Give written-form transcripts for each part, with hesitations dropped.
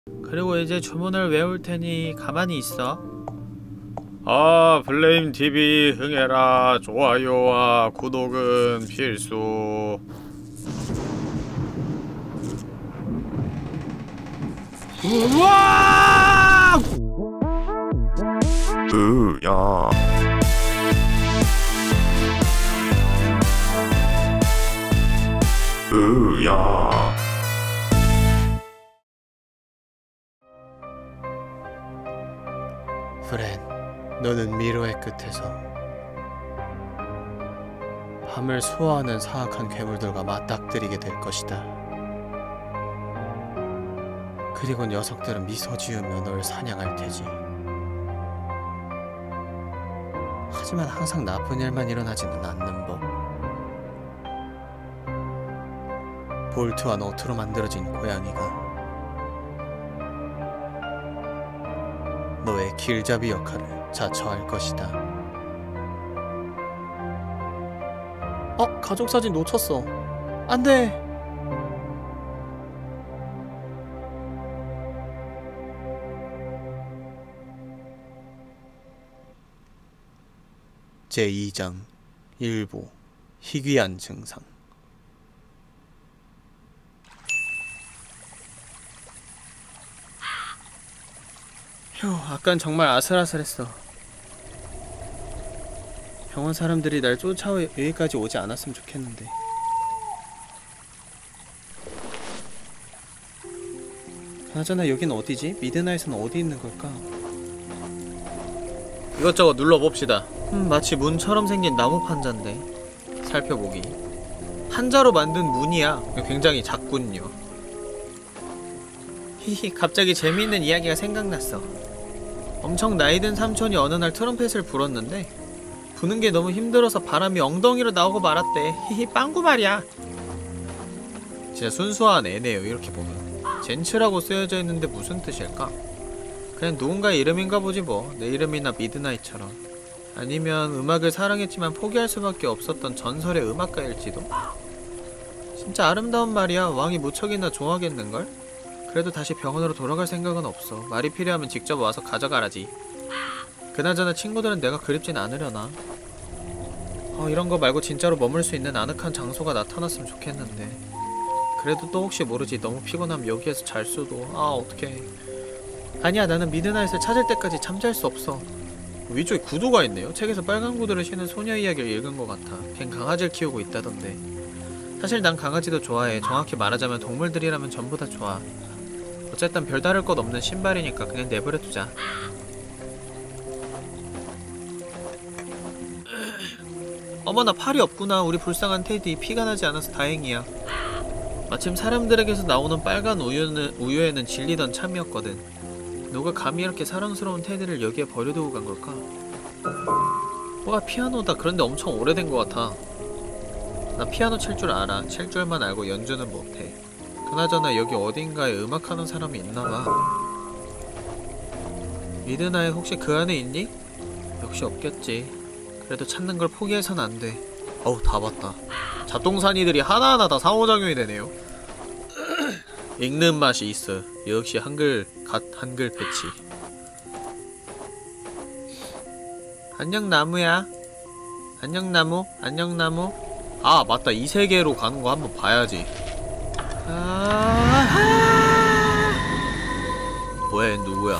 그리고 이제 주문을 외울 테니 가만히 있어. 블레임TV 흥해라. 좋아요와 구독은 필수. 우와! 야. 야. 프렌, 너는 미로의 끝에서 밤을 수호하는 사악한 괴물들과 맞닥뜨리게 될 것이다. 그리고 녀석들은 미소 지으며 널 사냥할 테지. 하지만 항상 나쁜 일만 일어나지는 않는 법. 볼트와 너트로 만들어진 고양이가 너의 길잡이 역할을 자처할 것이다. 가족사진 놓쳤어. 안 돼! 제2장 일부 희귀한 증상. 휴, 아깐 정말 아슬아슬했어. 병원 사람들이 날 쫓아와 여기까지 오지 않았으면 좋겠는데. 그나저나 여긴 어디지? 미드나잇은 어디 있는 걸까? 이것저것 눌러봅시다. 마치 문처럼 생긴 나무 판자인데. 살펴보기. 판자로 만든 문이야. 굉장히 작군요. 히히, 갑자기 재미있는 이야기가 생각났어. 엄청 나이든 삼촌이 어느 날 트럼펫을 불었는데 부는 게 너무 힘들어서 바람이 엉덩이로 나오고 말았대. 히히, 빵구 말이야. 진짜 순수한 애네요, 이렇게 보면. 젠츠라고 쓰여져 있는데 무슨 뜻일까? 그냥 누군가의 이름인가 보지 뭐. 내 이름이나 미드나잇처럼. 아니면 음악을 사랑했지만 포기할 수밖에 없었던 전설의 음악가일지도? 진짜 아름다운 말이야. 왕이 무척이나 좋아하겠는걸? 그래도 다시 병원으로 돌아갈 생각은 없어. 말이 필요하면 직접 와서 가져가라지. 그나저나 친구들은 내가 그립진 않으려나? 이런 거 말고 진짜로 머물 수 있는 아늑한 장소가 나타났으면 좋겠는데. 그래도 또 혹시 모르지. 너무 피곤하면 여기에서 잘 수도. 어떡해. 아니야, 나는 미드나잇을 찾을 때까지 잠잘 수 없어. 위쪽에 구두가 있네요. 책에서 빨간 구두를 신은 소녀 이야기를 읽은 것 같아. 걘 강아지를 키우고 있다던데. 사실 난 강아지도 좋아해. 정확히 말하자면 동물들이라면 전부 다 좋아. 어쨌든 별다를 것 없는 신발이니까 그냥 내버려두자. 어머나, 팔이 없구나. 우리 불쌍한 테디. 피가 나지 않아서 다행이야. 마침 사람들에게서 나오는 빨간 우유에는 질리던 참이었거든. 누가 감히 이렇게 사랑스러운 테디를 여기에 버려두고 간 걸까? 뭐가 피아노다. 그런데 엄청 오래된 것 같아. 나 피아노 칠 줄 알아. 칠 줄만 알고 연주는 못해. 그나저나 여기 어딘가에 음악하는 사람이 있나봐. 미드나잇 혹시 그 안에 있니? 역시 없겠지. 그래도 찾는 걸 포기해선 안 돼. 다 봤다. 잡동사니들이 하나하나 다 상호작용이 되네요. 읽는 맛이 있어. 역시 한글 패치. 안녕 나무야. 안녕 나무. 안녕 나무. 맞다. 이 세계로 가는 거 한번 봐야지. 왜 누구야?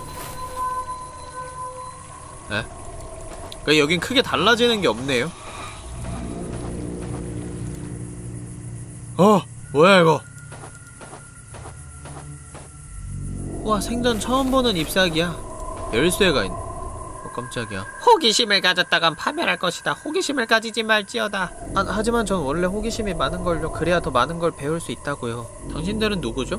에? 그러니까 여긴 크게 달라지는 게 없네요. 뭐야 이거? 와, 생전 처음 보는 잎사귀야. 열쇠가 있네. 깜짝이야. 호기심을 가졌다간 파멸할 것이다. 호기심을 가지지 말지어다. 하지만 전 원래 호기심이 많은걸요. 그래야 더 많은 걸 배울 수 있다고요. 당신들은 누구죠?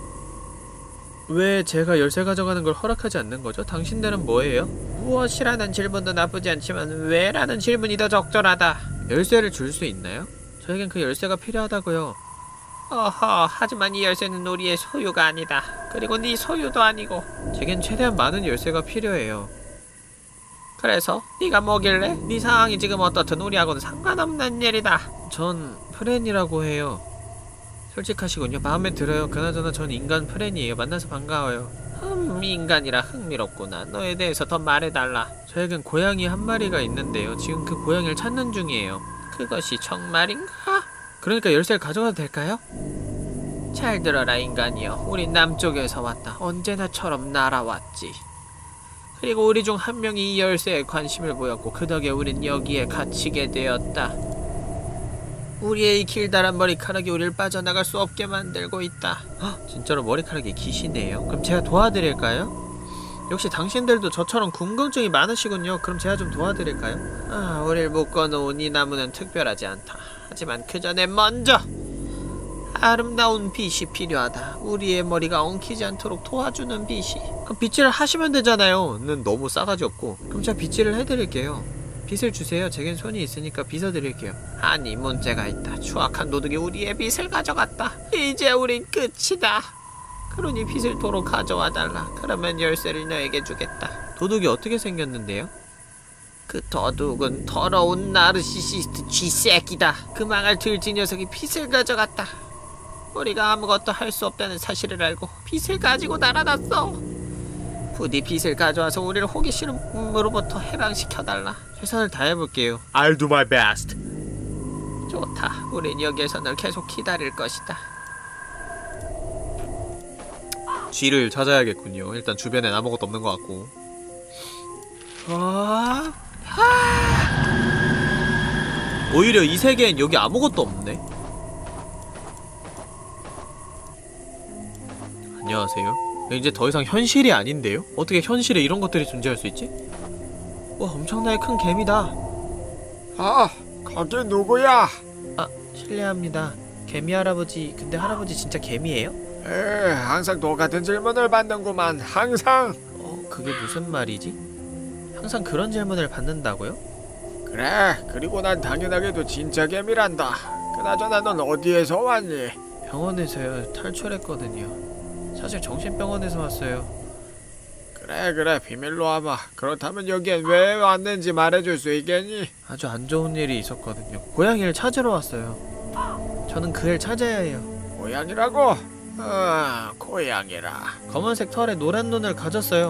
왜 제가 열쇠 가져가는 걸 허락하지 않는 거죠? 당신들은 뭐예요? 무엇이라는 질문도 나쁘지 않지만 왜라는 질문이 더 적절하다. 열쇠를 줄 수 있나요? 저에겐 그 열쇠가 필요하다고요. 하지만 이 열쇠는 우리의 소유가 아니다. 그리고 네 소유도 아니고. 제겐 최대한 많은 열쇠가 필요해요. 그래서 네가 뭐길래? 네 상황이 지금 어떻든 우리하고는 상관없는 일이다. 전 프렌이라고 해요. 솔직하시군요. 마음에 들어요. 그나저나 전 인간 프렌이에요. 만나서 반가워요. 인간이라 흥미롭구나. 너에 대해서 더 말해달라. 저에겐 고양이 한 마리가 있는데요. 지금 그 고양이를 찾는 중이에요. 그것이 정말인가? 그러니까 열쇠를 가져가도 될까요? 잘 들어라 인간이여. 우린 남쪽에서 왔다. 언제나처럼 날아왔지. 그리고 우리 중 한 명이 이 열쇠에 관심을 보였고 그 덕에 우린 여기에 갇히게 되었다. 우리의 이 길다란 머리카락이 우리를 빠져나갈 수 없게 만들고 있다. 헉, 진짜로 머리카락이 기시네요. 그럼 제가 도와드릴까요? 역시 당신들도 저처럼 궁금증이 많으시군요. 그럼 제가 좀 도와드릴까요? 우릴 묶어놓은 이 나무는 특별하지 않다. 하지만 그 전에 먼저 아름다운 빛이 필요하다. 우리의 머리가 엉키지 않도록 도와주는 빛이. 그럼 빗질을 하시면 되잖아요. 는 너무 싸가지 없고. 그럼 제가 빗질을 해드릴게요. 빗을 주세요. 제겐 손이 있으니까 빗어드릴게요. 아니 문제가 있다. 추악한 도둑이 우리의 빗을 가져갔다. 이제 우린 끝이다. 그러니 빗을 도로 가져와달라. 그러면 열쇠를 너에게 주겠다. 도둑이 어떻게 생겼는데요? 그 도둑은 더러운 나르시시스트 쥐새끼다. 그 망할 들쥐 녀석이 빗을 가져갔다. 우리가 아무것도 할 수 없다는 사실을 알고 빗을 가지고 날아갔어. 부디 빗을 가져와서 우리를 호기심으로부터 해방시켜달라. 최선을 다해볼게요. I'll do my best. 좋다. 우린 여기에서 널 계속 기다릴 것이다. 쥐를 찾아야겠군요. 일단 주변엔 아무것도 없는 것 같고. 오히려 이 세계엔 여기 아무것도 없네. 안녕하세요. 이제 더 이상 현실이 아닌데요? 어떻게 현실에 이런 것들이 존재할 수 있지? 와, 엄청나게 큰 개미다. 거기 누구야? 실례합니다. 개미 할아버지, 근데 할아버지 진짜 개미예요? 항상 똑같은 질문을 받는구만. 항상. 그게 무슨 말이지? 항상 그런 질문을 받는다고요? 그래. 그리고 난 당연하게도 진짜 개미란다. 그나저나 넌 어디에서 왔니? 병원에서요. 탈출했거든요. 사실 정신병원에서 왔어요. 그래 비밀로 와봐. 그렇다면 여기엔 왜 왔는지 말해줄 수 있겠니? 아주 안 좋은 일이 있었거든요. 고양이를 찾으러 왔어요. 저는 그를 찾아야 해요. 고양이라고? 고양이라. 검은색 털에 노란 눈을 가졌어요.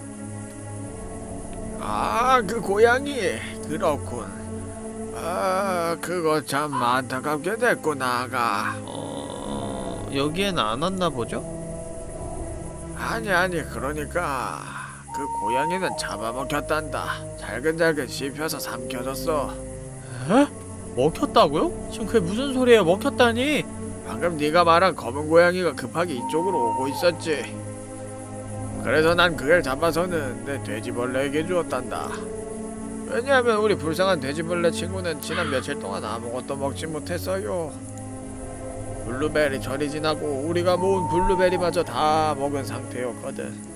그 고양이. 그렇군. 그거 참 안타깝게 됐군, 아가. 여기엔 안 왔나 보죠? 아니, 그러니까 그 고양이는 잡아먹혔단다. 잘근잘근 씹혀서 삼켜졌어. 에? 먹혔다고요? 지금 그게 무슨 소리예요? 먹혔다니? 방금 네가 말한 검은 고양이가 급하게 이쪽으로 오고 있었지. 그래서 난 그걸 잡아서는 내 돼지벌레에게 주었단다. 왜냐하면 우리 불쌍한 돼지벌레 친구는 지난 며칠 동안 아무것도 먹지 못했어요. 블루베리 절이 지나고 우리가 모은 블루베리마저 다 먹은 상태였거든.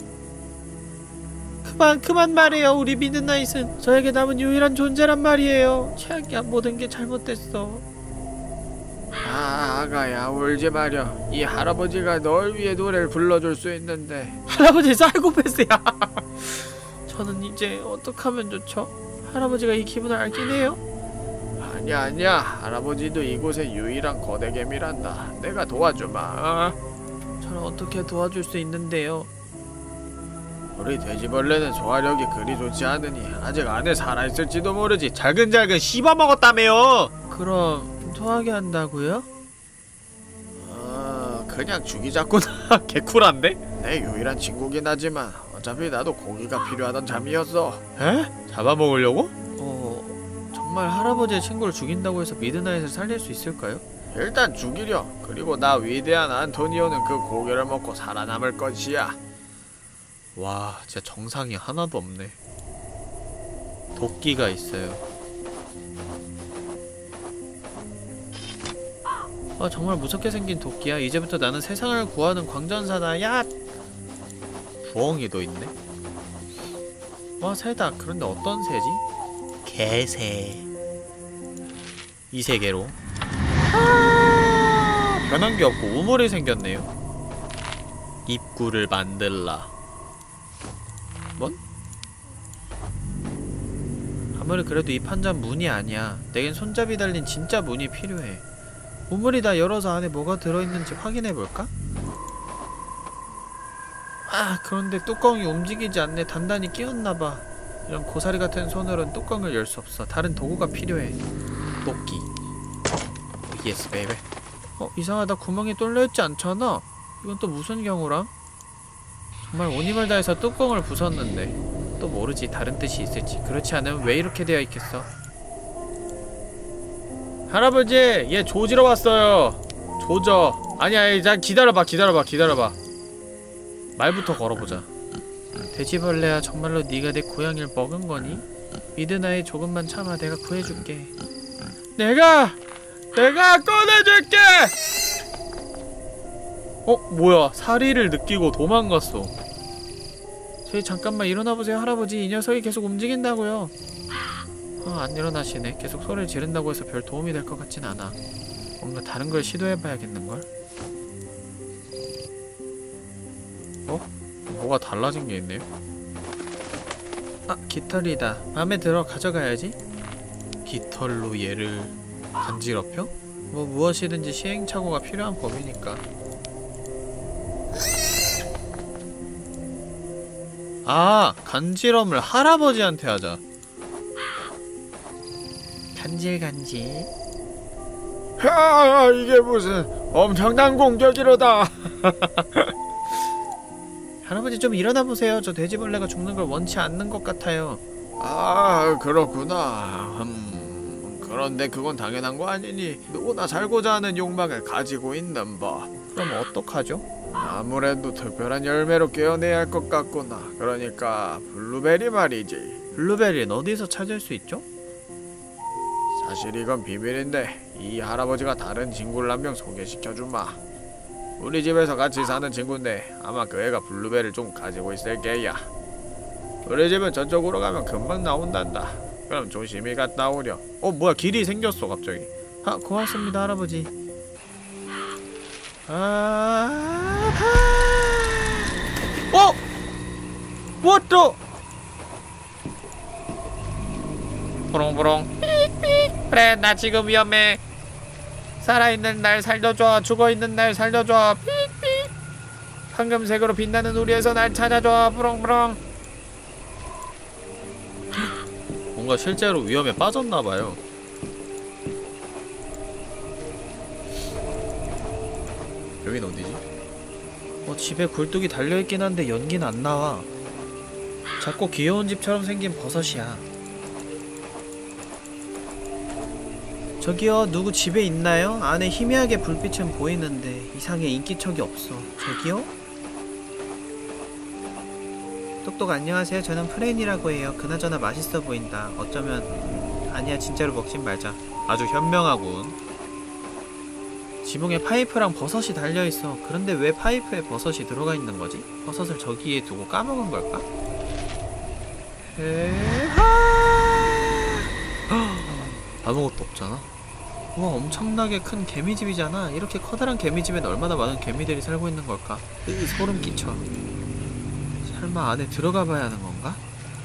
그만 말해요. 우리 미드나잇은 저에게 남은 유일한 존재란 말이에요. 최악이야. 모든 게 잘못됐어. 아가야, 울지 마렴. 이 할아버지가 널 위해 노래를 불러줄 수 있는데. 할아버지 사이코패스야. 저는 이제 어떡하면 좋죠? 할아버지가 이 기분을 알긴 해요? 아니야. 할아버지도 이곳의 유일한 거대 개미란다. 내가 도와주마. 저는 어떻게 도와줄 수 있는데요? 우리 돼지벌레는 소화력이 그리 좋지 않으니 아직 안에 살아있을지도 모르지. 잘근잘근 씹어먹었다며요. 그럼 토하게 한다고요? 그냥 죽이자꾸나. 개쿨한데? 내 유일한 친구긴 하지만 어차피 나도 고기가 필요하던 잠이었어. 에? 잡아먹으려고? 정말 할아버지의 친구를 죽인다고 해서 미드나잇을 살릴 수 있을까요? 일단 죽이렴. 그리고 나 위대한 안토니오는 그 고기를 먹고 살아남을 것이야. 와, 진짜 정상이 하나도 없네. 도끼가 있어요. 정말 무섭게 생긴 도끼야. 이제부터 나는 세상을 구하는 광전사다. 야! 부엉이도 있네. 와, 새다. 그런데 어떤 새지? 개새. 이 세계로 변한 게 없고 우물이 생겼네요. 입구를 만들라. 뭔? 아무리 그래도 이 판자는 문이 아니야. 내겐 손잡이 달린 진짜 문이 필요해. 우물이 다 열어서 안에 뭐가 들어있는지 확인해볼까? 아, 그런데 뚜껑이 움직이지 않네. 단단히 끼었나봐. 이런 고사리 같은 손으로는 뚜껑을 열 수 없어. 다른 도구가 필요해. 뽑기. 예스 베이베. 이상하다. 구멍이 뚫려있지 않잖아. 이건 또 무슨 경우람? 정말 온 힘을 다해서 뚜껑을 부쉈는데 또 모르지. 다른 뜻이 있을지. 그렇지 않으면 왜 이렇게 되어 있겠어? 할아버지, 얘 조지러 왔어요. 조져. 아니야, 자 기다려봐. 말부터 걸어보자. 돼지벌레야, 정말로 네가 내 고양이를 먹은 거니? 미드나잇, 조금만 참아. 내가 구해줄게. 내가 꺼내줄게. 뭐야? 사리를 느끼고 도망갔어. 저희 잠깐만 일어나보세요, 할아버지. 이 녀석이 계속 움직인다고요. 안 일어나시네. 계속 소리를 지른다고 해서 별 도움이 될 것 같진 않아. 뭔가 다른 걸 시도해봐야겠는걸? 뭐가 달라진 게 있네요. 깃털이다. 맘에 들어. 가져가야지. 깃털로 얘를 간지럽혀? 무엇이든지 시행착오가 필요한 법이니까. 간지럼을 할아버지한테 하자. 간질간질. 이게 무슨 엄청난 공격이로다. 할아버지 좀 일어나보세요. 저 돼지벌레가 죽는 걸 원치 않는 것 같아요. 그렇구나. 그런데 그건 당연한 거 아니니? 누구나 살고자 하는 욕망을 가지고 있는 법. 그럼 어떡하죠? 아무래도 특별한 열매로 깨어내야 할 것 같구나. 그러니까 블루베리 말이지. 블루베리는 어디서 찾을 수 있죠? 사실 이건 비밀인데 이 할아버지가 다른 친구를 한 명 소개시켜주마. 우리 집에서 같이 사는 친구인데 아마 그 애가 블루베리를 좀 가지고 있을 게야. 우리 집은 저쪽으로 가면 금방 나온단다. 그럼 조심히 갔다 오렴. 뭐야, 길이 생겼어 갑자기. 고맙습니다, 할아버지. What the? 부릉부릉. 삑삑. 그래, 나 지금 위험해. 살아있는 날 살려줘. 죽어있는 날 살려줘. 삑삑. 황금색으로 빛나는 우리에서 날 찾아줘. 부릉부릉. 뭔가 실제로 위험에 빠졌나봐요. 여긴 어디지? 집에 굴뚝이 달려있긴 한데 연기는 안 나와. 작고 귀여운 집처럼 생긴 버섯이야. 저기요, 누구 집에 있나요? 안에 희미하게 불빛은 보이는데 이상해. 인기척이 없어. 저기요? 똑똑 안녕하세요. 저는 프렌이라고 해요. 그나저나 맛있어 보인다. 어쩌면... 아니야, 진짜로 먹진 말자. 아주 현명하군. 지붕에 파이프랑 버섯이 달려있어. 그런데 왜 파이프에 버섯이 들어가 있는 거지? 버섯을 저기에 두고 까먹은 걸까? 아무것도 없잖아. 우와, 엄청나게 큰 개미집이잖아. 이렇게 커다란 개미집엔 얼마나 많은 개미들이 살고 있는 걸까? 소름 끼쳐. 설마 안에 들어가 봐야 하는 건가?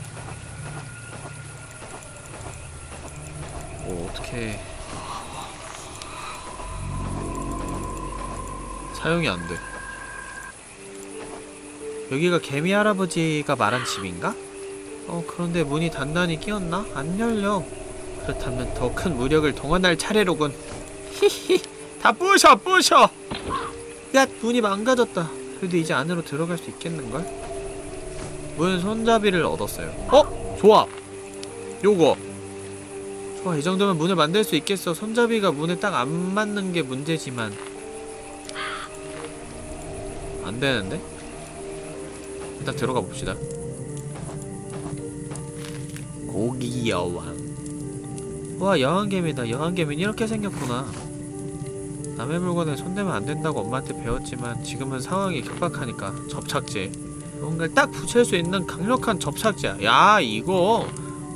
어떻게 사용이 안 돼. 여기가 개미 할아버지가 말한 집인가? 그런데 문이 단단히 끼었나? 안 열려. 그렇다면 더 큰 무력을 동원할 차례로군. 히히, 다 부셔! 야, 문이 망가졌다. 그래도 이제 안으로 들어갈 수 있겠는걸? 문 손잡이를 얻었어요. 좋아. 요거. 좋아, 이 정도면 문을 만들 수 있겠어. 손잡이가 문에 딱 안 맞는 게 문제지만. 안 되는데? 일단 들어가 봅시다. 고기 여왕. 와, 여왕개미다. 여왕개미는 이렇게 생겼구나. 남의 물건에 손대면 안 된다고 엄마한테 배웠지만 지금은 상황이 급박하니까 접착제. 뭔가를 딱 붙일 수 있는 강력한 접착제야. 야, 이거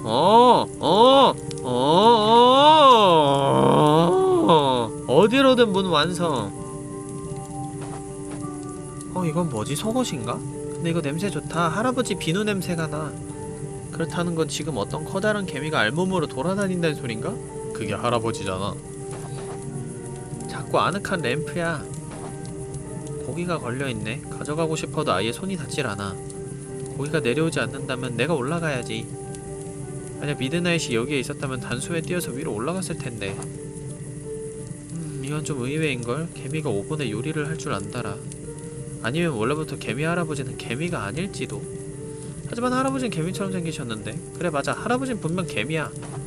어디로든 문 완성. 이건 뭐지? 속옷인가? 근데 이거 냄새 좋다. 할아버지 비누 냄새가 나. 그렇다는 건 지금 어떤 커다란 개미가 알몸으로 돌아다닌다는 소린가? 그게 할아버지잖아. 가볍고 아늑한 램프야. 고기가 걸려있네. 가져가고 싶어도 아예 손이 닿질 않아. 고기가 내려오지 않는다면 내가 올라가야지. 만약 미드나잇이 여기에 있었다면 단수에 뛰어서 위로 올라갔을 텐데. 이건 좀 의외인걸? 개미가 5분에 요리를 할 줄 안다라. 아니면 원래부터 개미 할아버지는 개미가 아닐지도. 하지만 할아버지는 개미처럼 생기셨는데. 그래 맞아, 할아버지는 분명 개미야.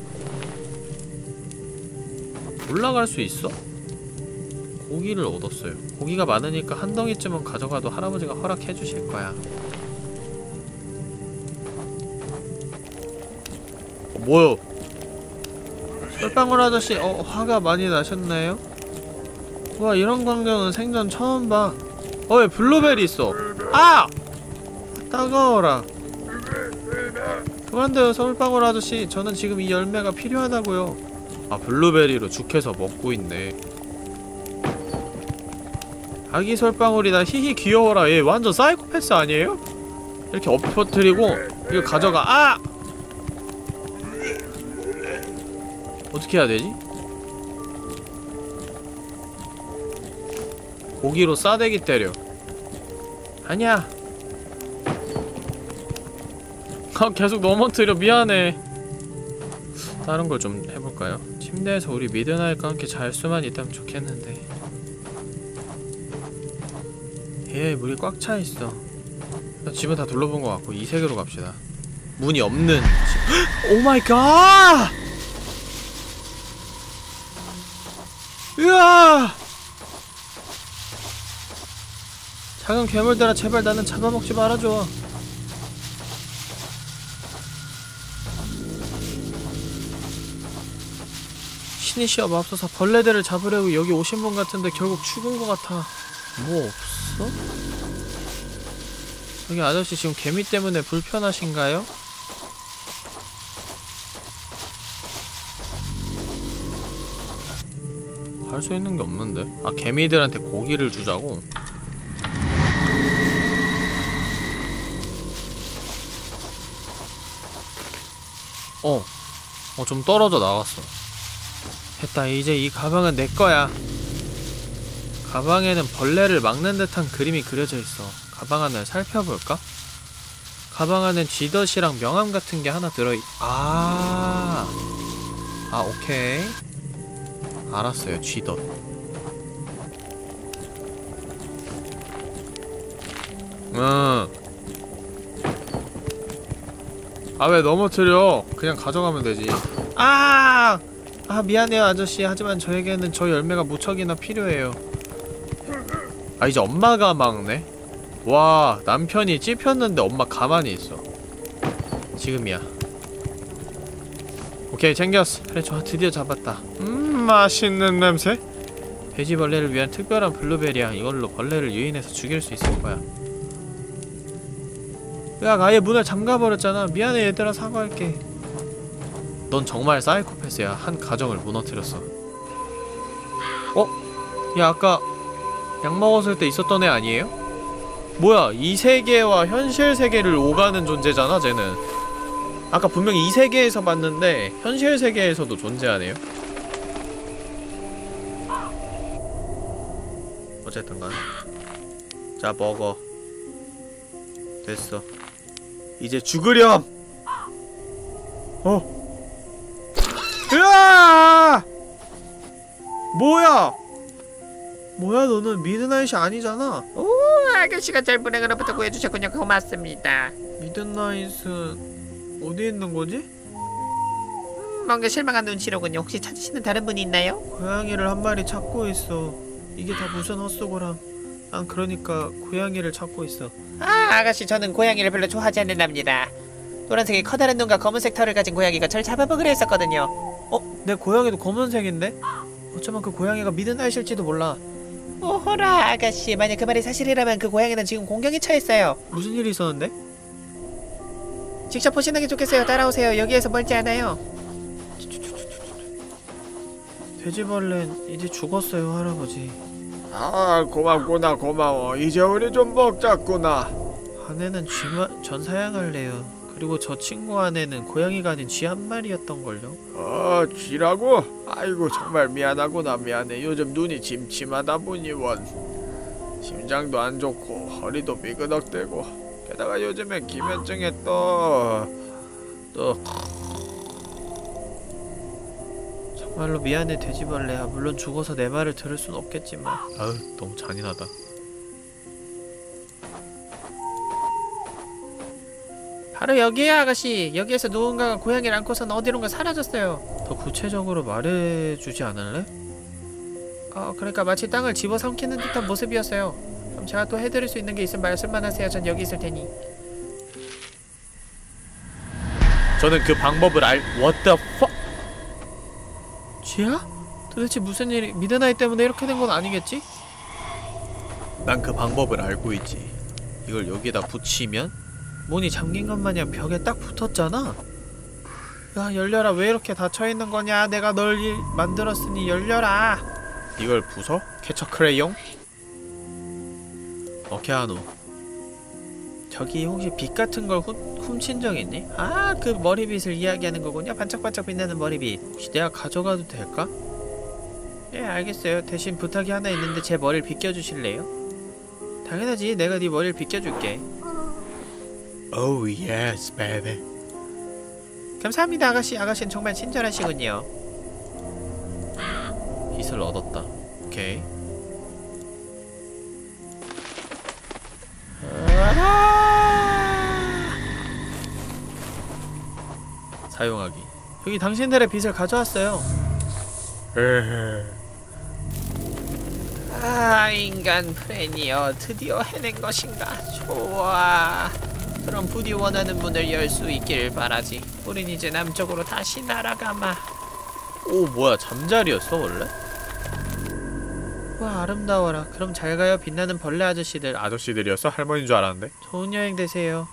올라갈 수 있어? 고기를 얻었어요. 고기가 많으니까 한 덩이쯤은 가져가도 할아버지가 허락해 주실 거야. 뭐요? 솔방울 아저씨, 화가 많이 나셨나요? 와, 이런 광경은 생전 처음 봐. 왜 블루베리 있어? 아! 따가워라. 그만둬요, 솔방울 아저씨. 저는 지금 이 열매가 필요하다고요. 아, 블루베리로 죽해서 먹고 있네. 아기 솔방울이다. 히히 귀여워라. 얘 완전 사이코패스 아니에요? 이렇게 엎어뜨리고 이거 가져가. 아! 어떻게 해야 되지? 고기로 싸대기 때려. 아니야. 계속 넘어뜨려. 미안해. 다른 걸 좀 해볼까요? 침대에서 우리 미드나잇과 함께 잘 수만 있다면 좋겠는데. 물이 꽉 차 있어. 집은 다 둘러본 것 같고 이 세계로 갑시다. 문이 없는 집. 오 마이 갓! 으아! 작은 괴물들아, 제발 나는 잡아먹지 말아줘. 신이 시여 맙소사. 벌레들을 잡으려고 여기 오신 분 같은데 결국 죽은 것 같아. 뭐 없어? 여기 아저씨 지금 개미 때문에 불편하신가요? 할 수 있는 게 없는데? 아, 개미들한테 고기를 주자고? 좀 떨어져 나갔어. 됐다. 이제 이 가방은 내 거야. 가방에는 벌레를 막는 듯한 그림이 그려져 있어. 가방 안을 살펴볼까? 가방 안엔 쥐덫이랑 명함 같은 게 하나 들어있... 오케이. 알았어요. 쥐덫. 왜 넘어뜨려? 그냥 가져가면 되지. 미안해요 아저씨. 하지만 저에게는 저 열매가 무척이나 필요해요. 이제 엄마가 막네? 와, 남편이 찝혔는데 엄마 가만히 있어. 지금이야. 오케이, 챙겼어. 그래, 좋아. 드디어 잡았다. 맛있는 냄새? 돼지벌레를 위한 특별한 블루베리야. 이걸로 벌레를 유인해서 죽일 수 있을 거야. 야, 아예 문을 잠가버렸잖아. 미안해 얘들아. 사과할게. 넌 정말 사이코패스야. 한 가정을 무너뜨렸어. 야, 아까 약 먹었을 때 있었던 애 아니에요? 뭐야, 이 세계와 현실 세계를 오가는 존재잖아, 쟤는. 아까 분명히 이 세계에서 봤는데 현실 세계에서도 존재하네요. 어쨌든 간에 자, 먹어. 됐어. 이제 죽으렴! 으아! 뭐야 너는 미드나잇이 아니잖아. 오, 아저씨가 절분행으로부터 구해주셨군요. 고맙습니다. 미드나잇은 어디 있는 거지? 뭔가 실망한 눈치로군요. 혹시 찾으시는 다른 분이 있나요? 고양이를 한 마리 찾고 있어. 이게 다 무슨 헛수고람. 난 그러니까 고양이를 찾고 있어. 아가씨, 저는 고양이를 별로 좋아하지 않는답니다. 노란색의 커다란 눈과 검은색 털을 가진 고양이가 절 잡아먹으려 했었거든요. 내 고양이도 검은색인데? 어쩌면 그 고양이가 미드나잇일지도 몰라. 오호라, 아가씨. 만약 그 말이 사실이라면 그 고양이는 지금 공경에 처했어요. 무슨 일이 있었는데? 직접 보시는 게 좋겠어요. 따라오세요. 여기에서 멀지 않아요. 돼지벌레는 이제 죽었어요, 할아버지. 고맙구나. 고마워. 이제 우리 좀 먹자꾸나. 아내는 전 사양할래요. 그리고 저 친구 안에는 고양이가 아닌 쥐 한 마리였던걸요. 쥐라고? 아이고 정말 미안하구나. 미안해. 요즘 눈이 침침하다 보니 심장도 안 좋고 허리도 삐그덕대고 게다가 요즘에 기면증에 또 정말로 미안해 돼지벌레야. 물론 죽어서 내 말을 들을 순 없겠지만. 아우 너무 잔인하다. 바로 여기야 아가씨. 여기에서 누군가가 고양이를 안고선 어디론가 사라졌어요. 더 구체적으로 말해주지 않을래? 그러니까 마치 땅을 집어삼키는 듯한 모습이었어요. 그럼 제가 또 해드릴 수 있는 게 있으면 말씀만 하세요. 전 여기 있을 테니. 저는 그 방법을 What the fuck? 쥐야? 도대체 무슨 일이? 미드나잇 때문에 이렇게 된 건 아니겠지? 난 그 방법을 알고 있지. 이걸 여기에다 붙이면 문이 잠긴 것 마냥 벽에 딱 붙었잖아? 야 열려라. 왜 이렇게 닫혀있는 거냐? 내가 널 만들었으니 열려라. 이걸 부숴? 캐처 크레용? 오케아노. 저기 혹시 빛 같은 걸 훔친 적 있니? 그 머리빗을 이야기하는 거군요. 반짝반짝 빛나는 머리빗. 혹시 내가 가져가도 될까? 예 알겠어요. 대신 부탁이 하나 있는데 제 머리를 빗겨주실래요? 당연하지. 내가 네 머리를 빗겨줄게. Oh yes, baby. 감사합니다 아가씨. 아가씨는 정말 친절하시군요. 빛을 얻었다. 오케이. 사용하기. 여기 당신들의 빛을 가져왔어요. 인간 프레니어 드디어 해낸 것인가. 좋아. 그럼 부디 원하는 문을 열 수 있길 바라지. 우린 이제 남쪽으로 다시 날아가마. 오 뭐야 잠자리였어 원래? 와 아름다워라. 그럼 잘 가요 빛나는 벌레 아저씨들. 아저씨들이었어? 할머니인 줄 알았는데. 좋은 여행 되세요.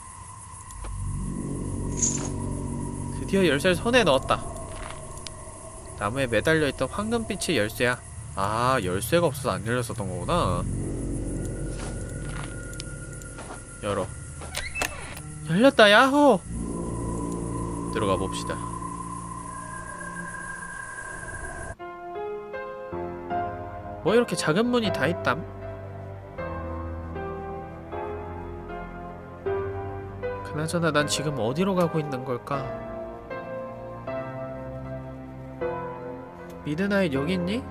드디어 열쇠를 손에 넣었다. 나무에 매달려있던 황금빛의 열쇠야. 열쇠가 없어서 안 열렸었던 거구나. 열어. 열렸다. 야호. 들어가 봅시다. 뭐 이렇게 작은 문이 다 있담? 그나저나 난 지금 어디로 가고 있는 걸까? 미드나잇 여기 있니?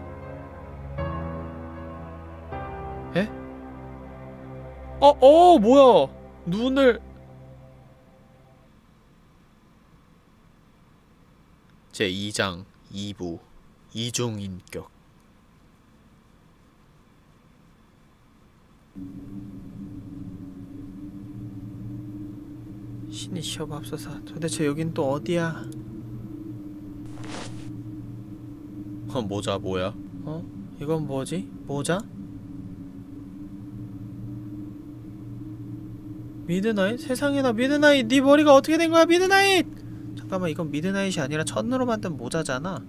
에? 뭐야? 눈을... 제2장 2부 이중인격. 신이 시어맙소서. 도대체 여긴 또 어디야? 모자 뭐야? 이건 뭐지? 모자? 미드나잇? 세상에나 미드나잇! 네 머리가 어떻게 된 거야 미드나잇! 잠깐만 이건 미드나잇이 아니라 천으로 만든 모자잖아.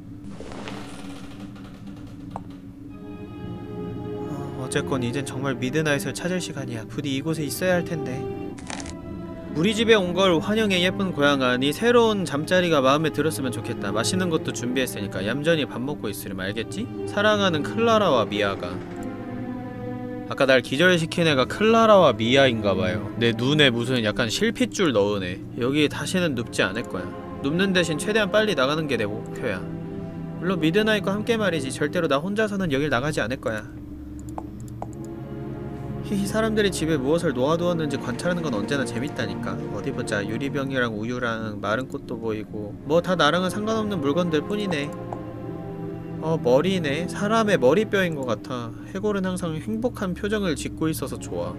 어쨌건 이젠 정말 미드나잇을 찾을 시간이야. 부디 이곳에 있어야 할 텐데. 우리 집에 온 걸 환영해. 예쁜 고양아니 새로운 잠자리가 마음에 들었으면 좋겠다. 맛있는 것도 준비했으니까 얌전히 밥 먹고 있으렴. 알겠지? 사랑하는 클라라와 미아가. 아까 날 기절시킨 애가 클라라와 미아인가봐요. 내 눈에 무슨 약간 실핏줄 넣은 애. 여기 다시는 눕지 않을 거야. 눕는 대신 최대한 빨리 나가는 게 내 목표야. 물론 미드나잇과 함께 말이지. 절대로 나 혼자서는 여길 나가지 않을 거야. 히히. 사람들이 집에 무엇을 놓아두었는지 관찰하는 건 언제나 재밌다니까. 어디 보자. 유리병이랑 우유랑 마른 꽃도 보이고 뭐 다 나랑은 상관없는 물건들 뿐이네. 머리네. 사람의 머리뼈인 것 같아. 해골은 항상 행복한 표정을 짓고 있어서 좋아.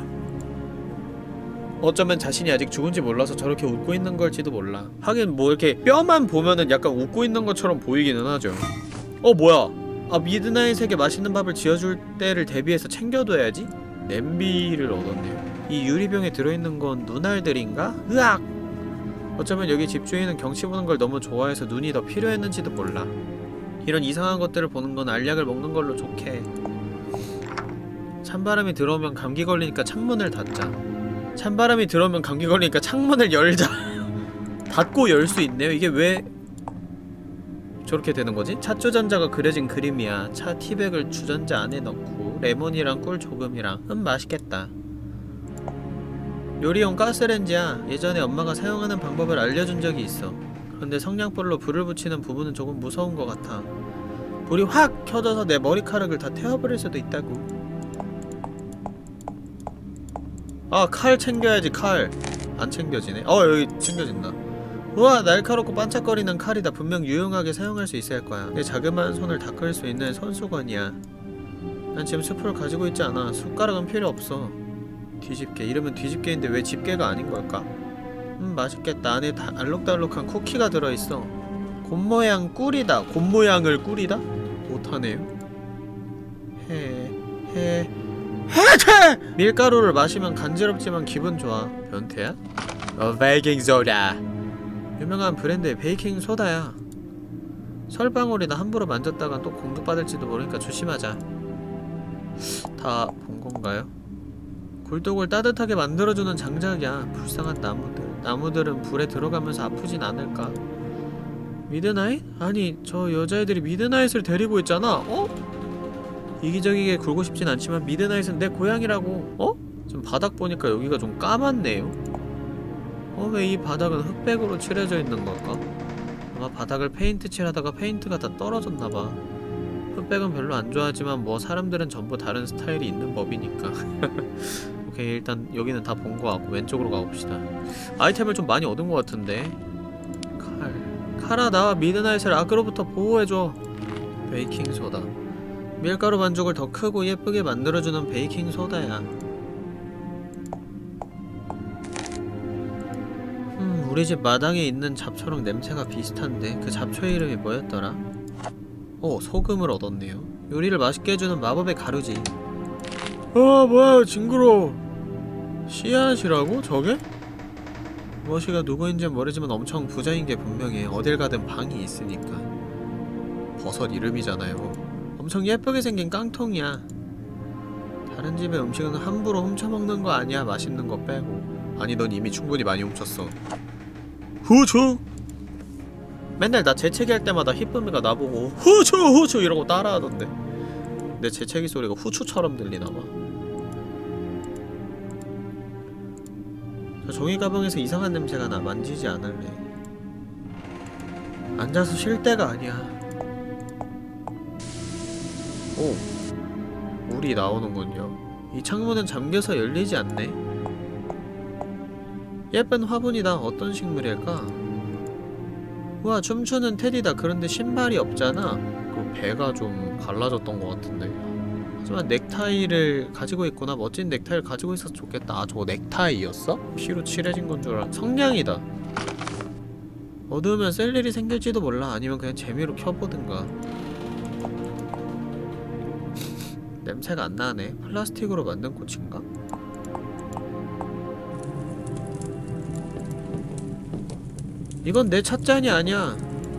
어쩌면 자신이 아직 죽은지 몰라서 저렇게 웃고 있는 걸지도 몰라. 하긴 뭐 이렇게 뼈만 보면은 약간 웃고 있는 것처럼 보이기는 하죠. 뭐야. 미드나잇에게 맛있는 밥을 지어줄 때를 대비해서 챙겨둬야지. 냄비를 얻었네요. 이 유리병에 들어있는 건 눈알들인가? 으악! 어쩌면 여기 집주인은 경치 보는 걸 너무 좋아해서 눈이 더 필요했는지도 몰라. 이런 이상한 것들을 보는 건 알약을 먹는 걸로 좋게. 찬바람이 들어오면 감기 걸리니까 창문을 닫자. 찬바람이 들어오면 감기 걸리니까 창문을 열자. 닫고 열 수 있네요. 이게 왜 저렇게 되는 거지? 차 주전자가 그려진 그림이야. 차 티백을 주전자 안에 넣고 레몬이랑 꿀 조금이랑. 맛있겠다. 요리용 가스레인지야. 예전에 엄마가 사용하는 방법을 알려준 적이 있어. 그런데 성냥불로 불을 붙이는 부분은 조금 무서운 것 같아. 불이 확 켜져서 내 머리카락을 다 태워버릴 수도 있다고. 아, 칼 챙겨야지. 칼 안 챙겨지네. 여기 챙겨진다. 우와, 날카롭고 반짝거리는 칼이다. 분명 유용하게 사용할 수 있어야 할 거야. 내 자그마한 손을 닦을 수 있는 손수건이야. 난 지금 스프를 가지고 있지 않아. 숟가락은 필요 없어. 뒤집개. 이름은 뒤집개인데 왜 집게가 아닌 걸까? 맛있겠다. 안에 알록달록한 쿠키가 들어있어. 곰모양 꿀이다. 곰모양을 꿀이다? 못하네요. 밀가루를 마시면 간지럽지만 기분 좋아. 변태야? 베이킹소다. 유명한 브랜드의 베이킹소다야. 설방울이나 함부로 만졌다간 또 공격받을지도 모르니까 조심하자. 다 본건가요? 굴독을 따뜻하게 만들어주는 장작이야. 불쌍한 나무들. 나무들은 불에 들어가면서 아프진 않을까? 미드나잇? 아니, 저 여자애들이 미드나잇을 데리고 있잖아. 이기적이게 굴고 싶진 않지만 미드나잇은 내 고향이라고. 지금 바닥 보니까 여기가 좀 까맣네요. 왜 이 바닥은 흑백으로 칠해져 있는 걸까? 아마 바닥을 페인트 칠하다가 페인트가 다 떨어졌나봐. 흑백은 별로 안 좋아하지만 뭐 사람들은 전부 다른 스타일이 있는 법이니까. 오케이, 일단 여기는 다 본 거 같고 왼쪽으로 가봅시다. 아이템을 좀 많이 얻은 거 같은데. 칼아, 나와 미드나잇을 악으로부터 보호해줘. 베이킹소다. 밀가루 반죽을 더 크고 예쁘게 만들어주는 베이킹소다야. 우리 집 마당에 있는 잡초랑 냄새가 비슷한데 그 잡초의 이름이 뭐였더라? 소금을 얻었네요. 요리를 맛있게 해주는 마법의 가루지. 뭐야, 징그러워. 씨앗이라고? 저게? 머시가 누구인지는 모르지만 엄청 부자인 게 분명해. 어딜 가든 방이 있으니까. 버섯 이름이잖아요. 엄청 예쁘게 생긴 깡통이야. 다른 집의 음식은 함부로 훔쳐먹는 거 아니야, 맛있는 거 빼고. 아니, 넌 이미 충분히 많이 훔쳤어. 후추! 맨날 나 재채기 할 때마다 히쁨이가 나보고 후추! 후추! 이러고 따라하던데. 내 재채기 소리가 후추처럼 들리나봐. 저 종이 가방에서 이상한 냄새가 나. 만지지 않을래. 앉아서 쉴 때가 아니야. 물이 나오는군요. 이 창문은 잠겨서 열리지 않네. 예쁜 화분이다. 어떤 식물일까? 우와, 춤추는 테디다. 그런데 신발이 없잖아. 그 배가 좀 갈라졌던 것 같은데. 하지만 넥타이를 가지고 있구나. 멋진 넥타이를 가지고 있어서 좋겠다. 저거 넥타이였어? 피로 칠해진 건 줄 알아. 성냥이다. 어두우면 쓸 일이 생길지도 몰라. 아니면 그냥 재미로 켜보든가. 냄새가 안 나네. 플라스틱으로 만든 꽃인가? 이건 내 찻잔이 아니야.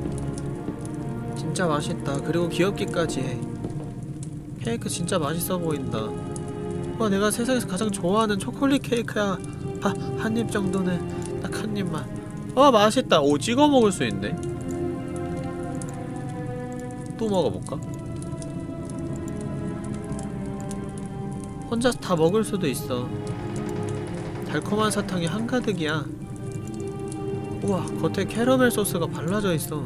진짜 맛있다. 그리고 귀엽기까지 해. 케이크 진짜 맛있어 보인다. 내가 세상에서 가장 좋아하는 초콜릿 케이크야. 한 입 정도는. 딱 한 입만. 맛있다. 찍어 먹을 수 있네. 또 먹어볼까? 혼자서 다 먹을 수도 있어. 달콤한 사탕이 한가득이야. 우와, 겉에 캐러멜 소스가 발라져 있어.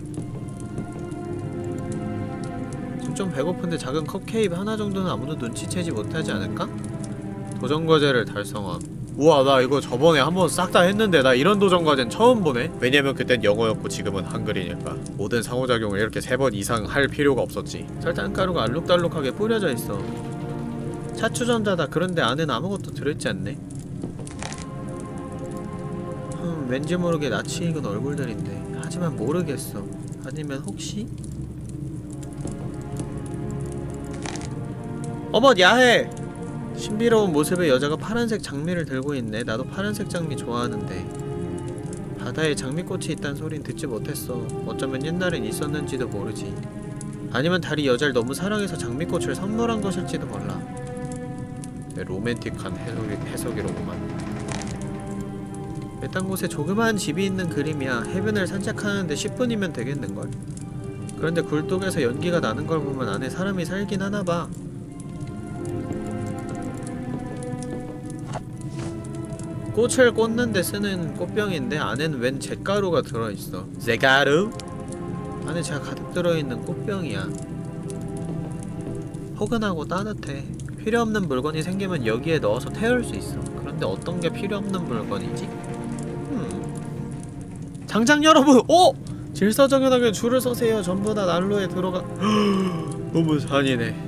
지금 좀 배고픈데 작은 컵케이크 하나 정도는 아무도 눈치채지 못하지 않을까? 도전과제를 달성함. 우와, 나 이거 저번에 한번 싹 다 했는데 나 이런 도전과제는 처음 보네? 왜냐면 그땐 영어였고 지금은 한글이니까. 모든 상호작용을 이렇게 3번 이상 할 필요가 없었지. 설탕가루가 알록달록하게 뿌려져 있어. 차추전자다. 그런데 안엔 아무것도 들어있지 않네? 왠지 모르게 낯이 익은 얼굴들인데. 하지만 모르겠어. 아니면 혹시? 어머, 야해! 신비로운 모습의 여자가 파란색 장미를 들고 있네. 나도 파란색 장미 좋아하는데. 바다에 장미꽃이 있단 소린 듣지 못했어. 어쩌면 옛날엔 있었는지도 모르지. 아니면 달이 여자를 너무 사랑해서 장미꽃을 선물한 것일지도 몰라. 로맨틱한 해석이로구만. 외딴 곳에 조그마한 집이 있는 그림이야. 해변을 산책하는데 10분이면 되겠는걸? 그런데 굴뚝에서 연기가 나는 걸 보면 안에 사람이 살긴 하나봐. 꽃을 꽂는데 쓰는 꽃병인데 안에는 웬 잿가루가 들어있어. 잿가루? 안에 제가 가득 들어있는 꽃병이야. 포근하고 따뜻해. 필요없는 물건이 생기면 여기에 넣어서 태울 수 있어. 그런데 어떤 게 필요없는 물건이지? 장장 여러분! 어! 질서정연하게 줄을 서세요. 전부 다 난로에 들어가. 너무 잔인해.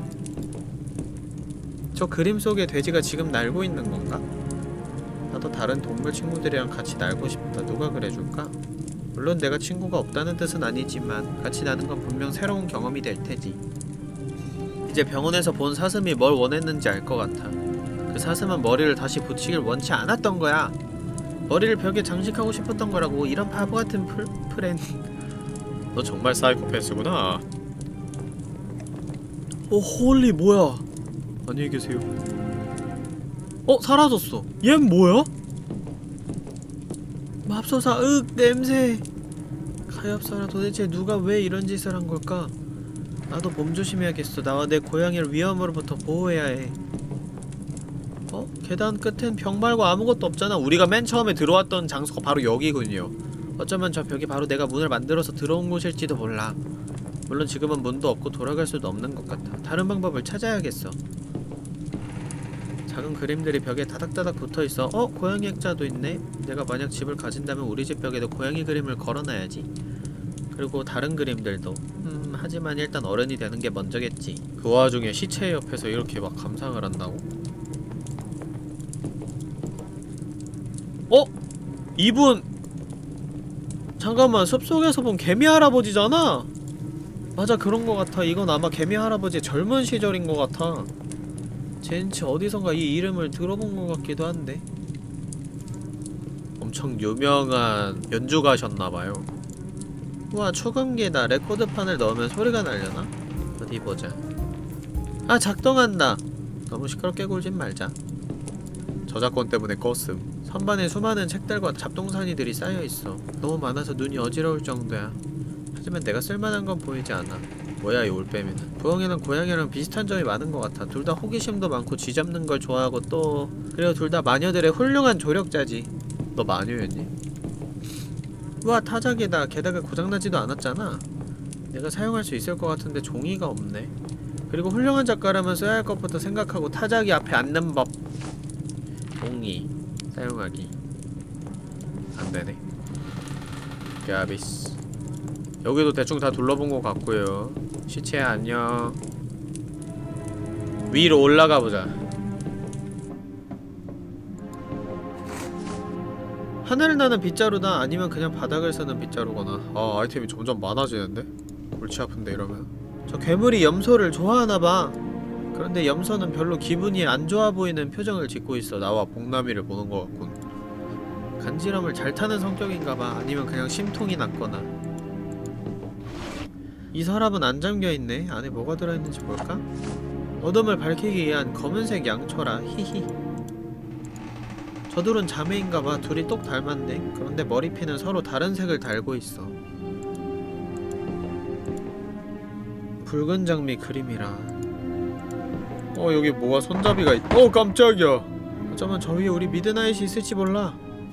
저 그림 속의 돼지가 지금 날고 있는 건가? 나도 다른 동물 친구들이랑 같이 날고 싶다. 누가 그래줄까? 물론 내가 친구가 없다는 뜻은 아니지만 같이 나는 건 분명 새로운 경험이 될 테지. 이제 병원에서 본 사슴이 뭘 원했는지 알 것 같아. 그 사슴은 머리를 다시 붙이길 원치 않았던 거야. 머리를 벽에 장식하고 싶었던 거라고. 이런 바보 같은 프렌. 너 정말 사이코패스구나. 홀리 뭐야? 안녕히 계세요. 사라졌어. 얜 뭐야? 맙소사. 냄새. 가엾어라. 도대체 누가 왜 이런 짓을 한 걸까? 나도 몸조심해야겠어. 나와 내 고양이를 위험으로부터 보호해야 해. 계단 끝엔 벽 말고 아무것도 없잖아. 우리가 맨 처음에 들어왔던 장소가 바로 여기군요. 어쩌면 저 벽이 바로 내가 문을 만들어서 들어온 곳일지도 몰라. 물론 지금은 문도 없고 돌아갈 수도 없는 것 같아. 다른 방법을 찾아야겠어. 작은 그림들이 벽에 다닥다닥 붙어있어. 고양이 액자도 있네. 내가 만약 집을 가진다면 우리 집 벽에도 고양이 그림을 걸어놔야지. 그리고 다른 그림들도. 하지만 일단 어른이 되는 게 먼저겠지. 그 와중에 시체 옆에서 이렇게 막 감상을 한다고? 이분 잠깐만, 숲속에서 본 개미 할아버지잖아? 맞아, 그런 거 같아. 이건 아마 개미 할아버지의 젊은 시절인 거 같아. 젠치 어디선가 이 이름을 들어본 것 같기도 한데. 엄청 유명한 연주가셨나봐요. 우와, 초금기다. 레코드판을 넣으면 소리가 나려나? 어디 보자. 작동한다. 너무 시끄럽게 굴진 말자. 저작권 때문에 껐음. 선반에 수많은 책들과 잡동사니들이 쌓여있어. 너무 많아서 눈이 어지러울 정도야. 하지만 내가 쓸만한 건 보이지 않아. 뭐야 이 올빼미는. 부엉이는 고양이랑 비슷한 점이 많은 것 같아. 둘 다 호기심도 많고 쥐잡는 걸 좋아하고 그리고 둘 다 마녀들의 훌륭한 조력자지. 너 마녀였니? 우와, 타작이다. 게다가 고장나지도 않았잖아. 내가 사용할 수 있을 것 같은데 종이가 없네. 그리고 훌륭한 작가라면 써야 할 것부터 생각하고 타작이 앞에 앉는 법. 종이 사용하기 안되네. 야비스. 여기도 대충 다 둘러본 것 같고요. 시체 안녕. 위로 올라가보자. 하늘을 나는 빗자루다. 아니면 그냥 바닥을 쓰는 빗자루거나. 아이템이 점점 많아지는데? 골치 아픈데 이러면. 저 괴물이 염소를 좋아하나봐. 그런데 염소는 별로 기분이 안 좋아 보이는 표정을 짓고 있어. 나와 복남이를 보는 것 같군. 간지럼을 잘 타는 성격인가봐. 아니면 그냥 심통이 났거나. 이 서랍은 안 잠겨있네. 안에 뭐가 들어있는지 볼까? 어둠을 밝히기 위한 검은색 양초라. 히히. 저 둘은 자매인가봐. 둘이 똑 닮았네. 그런데 머리핀은 서로 다른 색을 달고 있어. 붉은 장미 그림이라. 여기 뭐가 손잡이가 깜짝이야. 어쩌면 저 위에 우리 미드나잇이 있을지 몰라.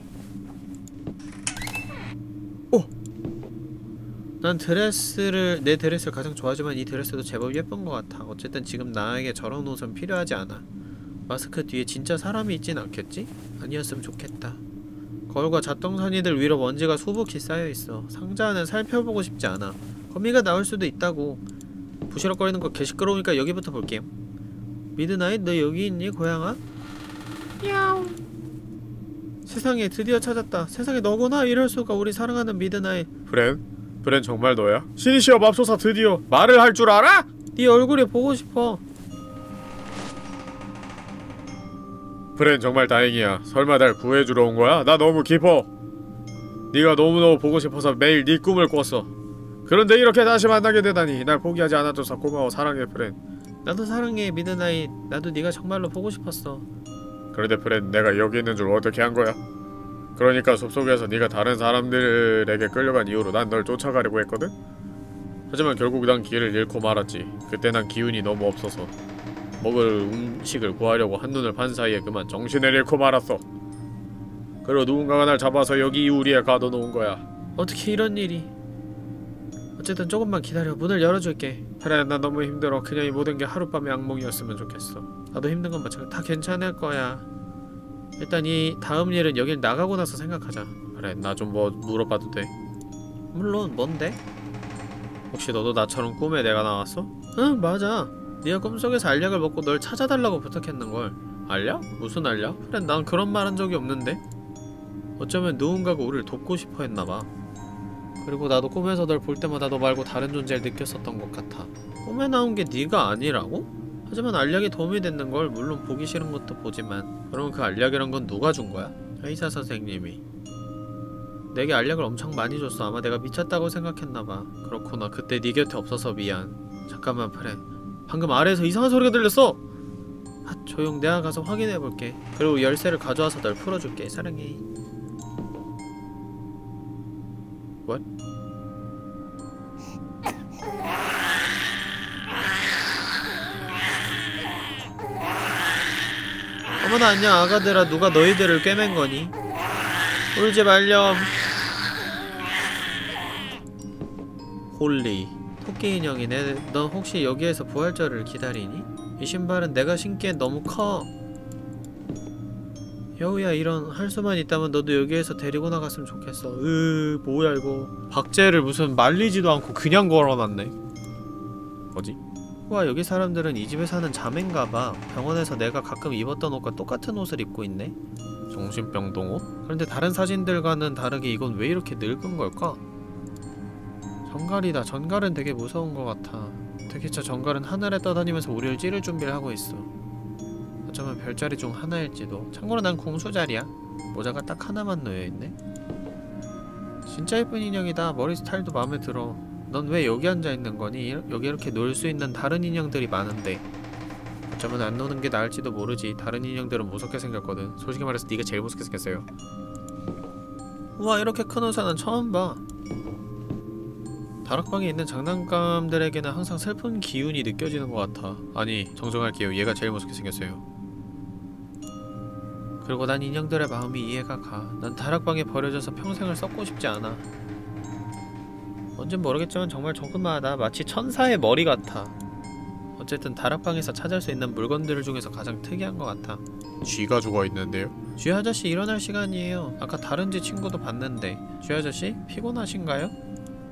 난 내 드레스를 가장 좋아하지만 이 드레스도 제법 예쁜 것 같아. 어쨌든 지금 나에게 저런 옷은 필요하지 않아. 마스크 뒤에 진짜 사람이 있진 않겠지? 아니었으면 좋겠다. 거울과 잡동사니들 위로 먼지가 수북히 쌓여있어. 상자 안은 살펴보고 싶지 않아. 거미가 나올 수도 있다고. 부시럭거리는 거 개시끄러우니까 여기부터 볼게요. 미드나잇, 너 여기 있니, 고양아? 야옹. 세상에, 드디어 찾았다. 세상에, 너구나? 이럴 수가. 우리 사랑하는 미드나잇. 브렌 정말 너야? 신이시여 맙소사, 드디어 말을 할 줄 알아? 네 얼굴이 보고 싶어. 브렌 정말 다행이야. 설마 날 구해주러 온 거야? 나 너무 기뻐. 네가 너무너무 보고 싶어서 매일 네 꿈을 꿨어. 그런데 이렇게 다시 만나게 되다니. 날 포기하지 않아줘서 고마워. 사랑해 브렌. 나도 사랑해 미드나잇. 나도 네가 정말로 보고 싶었어. 그런데 브렌, 내가 여기 있는 줄 어떻게 한 거야? 그러니까 숲속에서 네가 다른 사람들에게 끌려간 이후로 난 널 쫓아가려고 했거든? 하지만 결국 난 길을 잃고 말았지. 그때 난 기운이 너무 없어서 먹을 음식을 구하려고 한눈을 판 사이에 그만 정신을 잃고 말았어. 그리고 누군가가 날 잡아서 여기 우리에 가둬놓은 거야. 어떻게 이런 일이. 어쨌든 조금만 기다려. 문을 열어줄게. 그래, 나 너무 힘들어. 그냥 이 모든 게 하룻밤의 악몽이었으면 좋겠어. 나도 힘든 건 마찬가지. 다 괜찮을 거야. 일단 이 다음 일은 여길 나가고 나서 생각하자. 그래, 나 좀 뭐 물어봐도 돼? 물론. 뭔데? 혹시 너도 나처럼 꿈에 내가 나왔어? 응, 맞아. 네가 꿈속에서 알약을 먹고 널 찾아달라고 부탁했는걸. 알약? 무슨 알약? 그래, 난 그런 말 한 적이 없는데? 어쩌면 누군가가 우리를 돕고 싶어 했나봐. 그리고 나도 꿈에서 널 볼 때마다 너 말고 다른 존재를 느꼈었던 것 같아. 꿈에 나온 게 네가 아니라고? 하지만 알약이 도움이 됐는 걸. 물론 보기 싫은 것도 보지만. 그럼 그 알약이란 건 누가 준 거야? 의사 선생님이. 내게 알약을 엄청 많이 줬어. 아마 내가 미쳤다고 생각했나봐. 그렇구나. 그때 네 곁에 없어서 미안. 잠깐만, 프렌. 방금 아래에서 이상한 소리가 들렸어! 아, 조용. 내가 가서 확인해볼게. 그리고 열쇠를 가져와서 널 풀어줄게. 사랑해. What? 어머나, 안녕 아가들아. 누가 너희들을 꿰맨 거니? 울지 말렴. 홀리. 토끼 인형이네. 넌 혹시 여기에서 부활절을 기다리니? 이 신발은 내가 신기엔 너무 커. 여우야, 이런. 할 수만 있다면 너도 여기에서 데리고 나갔으면 좋겠어. 뭐야 이거. 박제를 무슨 말리지도 않고 그냥 걸어놨네. 뭐지? 와, 여기 사람들은 이 집에 사는 자매인가봐. 병원에서 내가 가끔 입었던 옷과 똑같은 옷을 입고 있네. 정신병 동호? 그런데 다른 사진들과는 다르게 이건 왜 이렇게 늙은 걸까? 전갈이다. 전갈은 되게 무서운 것 같아. 특히 저 전갈은 하늘에 떠다니면서 우리를 찌를 준비를 하고 있어. 어쩌면 별자리 중 하나일지도. 참고로 난 공수자리야. 모자가 딱 하나만 놓여있네. 진짜 예쁜 인형이다. 머리 스타일도 마음에 들어. 넌 왜 여기 앉아있는 거니? 여기 이렇게 놀 수 있는 다른 인형들이 많은데. 어쩌면 안 노는 게 나을지도 모르지. 다른 인형들은 무섭게 생겼거든. 솔직히 말해서 네가 제일 무섭게 생겼어요. 우와, 이렇게 큰 우산은 처음 봐. 다락방에 있는 장난감들에게는 항상 슬픈 기운이 느껴지는 것 같아. 아니, 정정할게요. 얘가 제일 무섭게 생겼어요. 그리고 난 인형들의 마음이 이해가 가. 난 다락방에 버려져서 평생을 썩고 싶지 않아. 뭔진 모르겠지만 정말 조그마하다. 마치 천사의 머리 같아. 어쨌든 다락방에서 찾을 수 있는 물건들 중에서 가장 특이한 것 같아. 쥐가 죽어있는데요? 쥐 아저씨, 일어날 시간이에요. 아까 다른 쥐 친구도 봤는데. 쥐 아저씨? 피곤하신가요?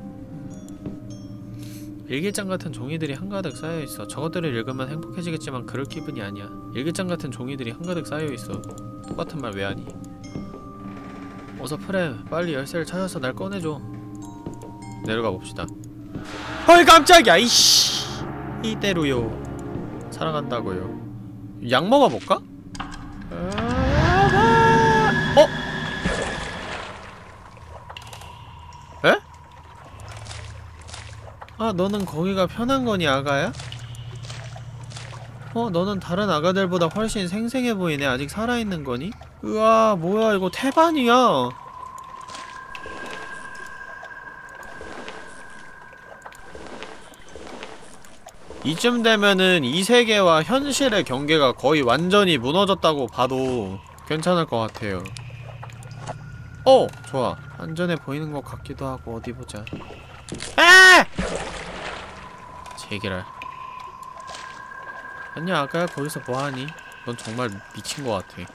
일기장 같은 종이들이 한가득 쌓여있어. 저것들을 읽으면 행복해지겠지만 그럴 기분이 아니야. 일기장 같은 종이들이 한가득 쌓여있어. 똑같은 말 왜 하니? 어서 프렘, 빨리 열쇠를 찾아서 날 꺼내줘. 내려가 봅시다. 헐, 깜짝이야. 이씨, 이대로요. 살아간다고요. 약 먹어볼까? 어? 에? 아, 너는 거기가 편한 거니, 아가야? 너는 다른 아가들보다 훨씬 생생해 보이네. 아직 살아있는 거니? 으아, 뭐야, 이거 태반이야. 이쯤 되면은 이 세계와 현실의 경계가 거의 완전히 무너졌다고 봐도 괜찮을 것 같아요. 좋아. 안전해 보이는 것 같기도 하고. 어디 보자. 아! 제기랄. 안녕 아가야, 거기서 뭐하니? 넌 정말 미친 것 같아.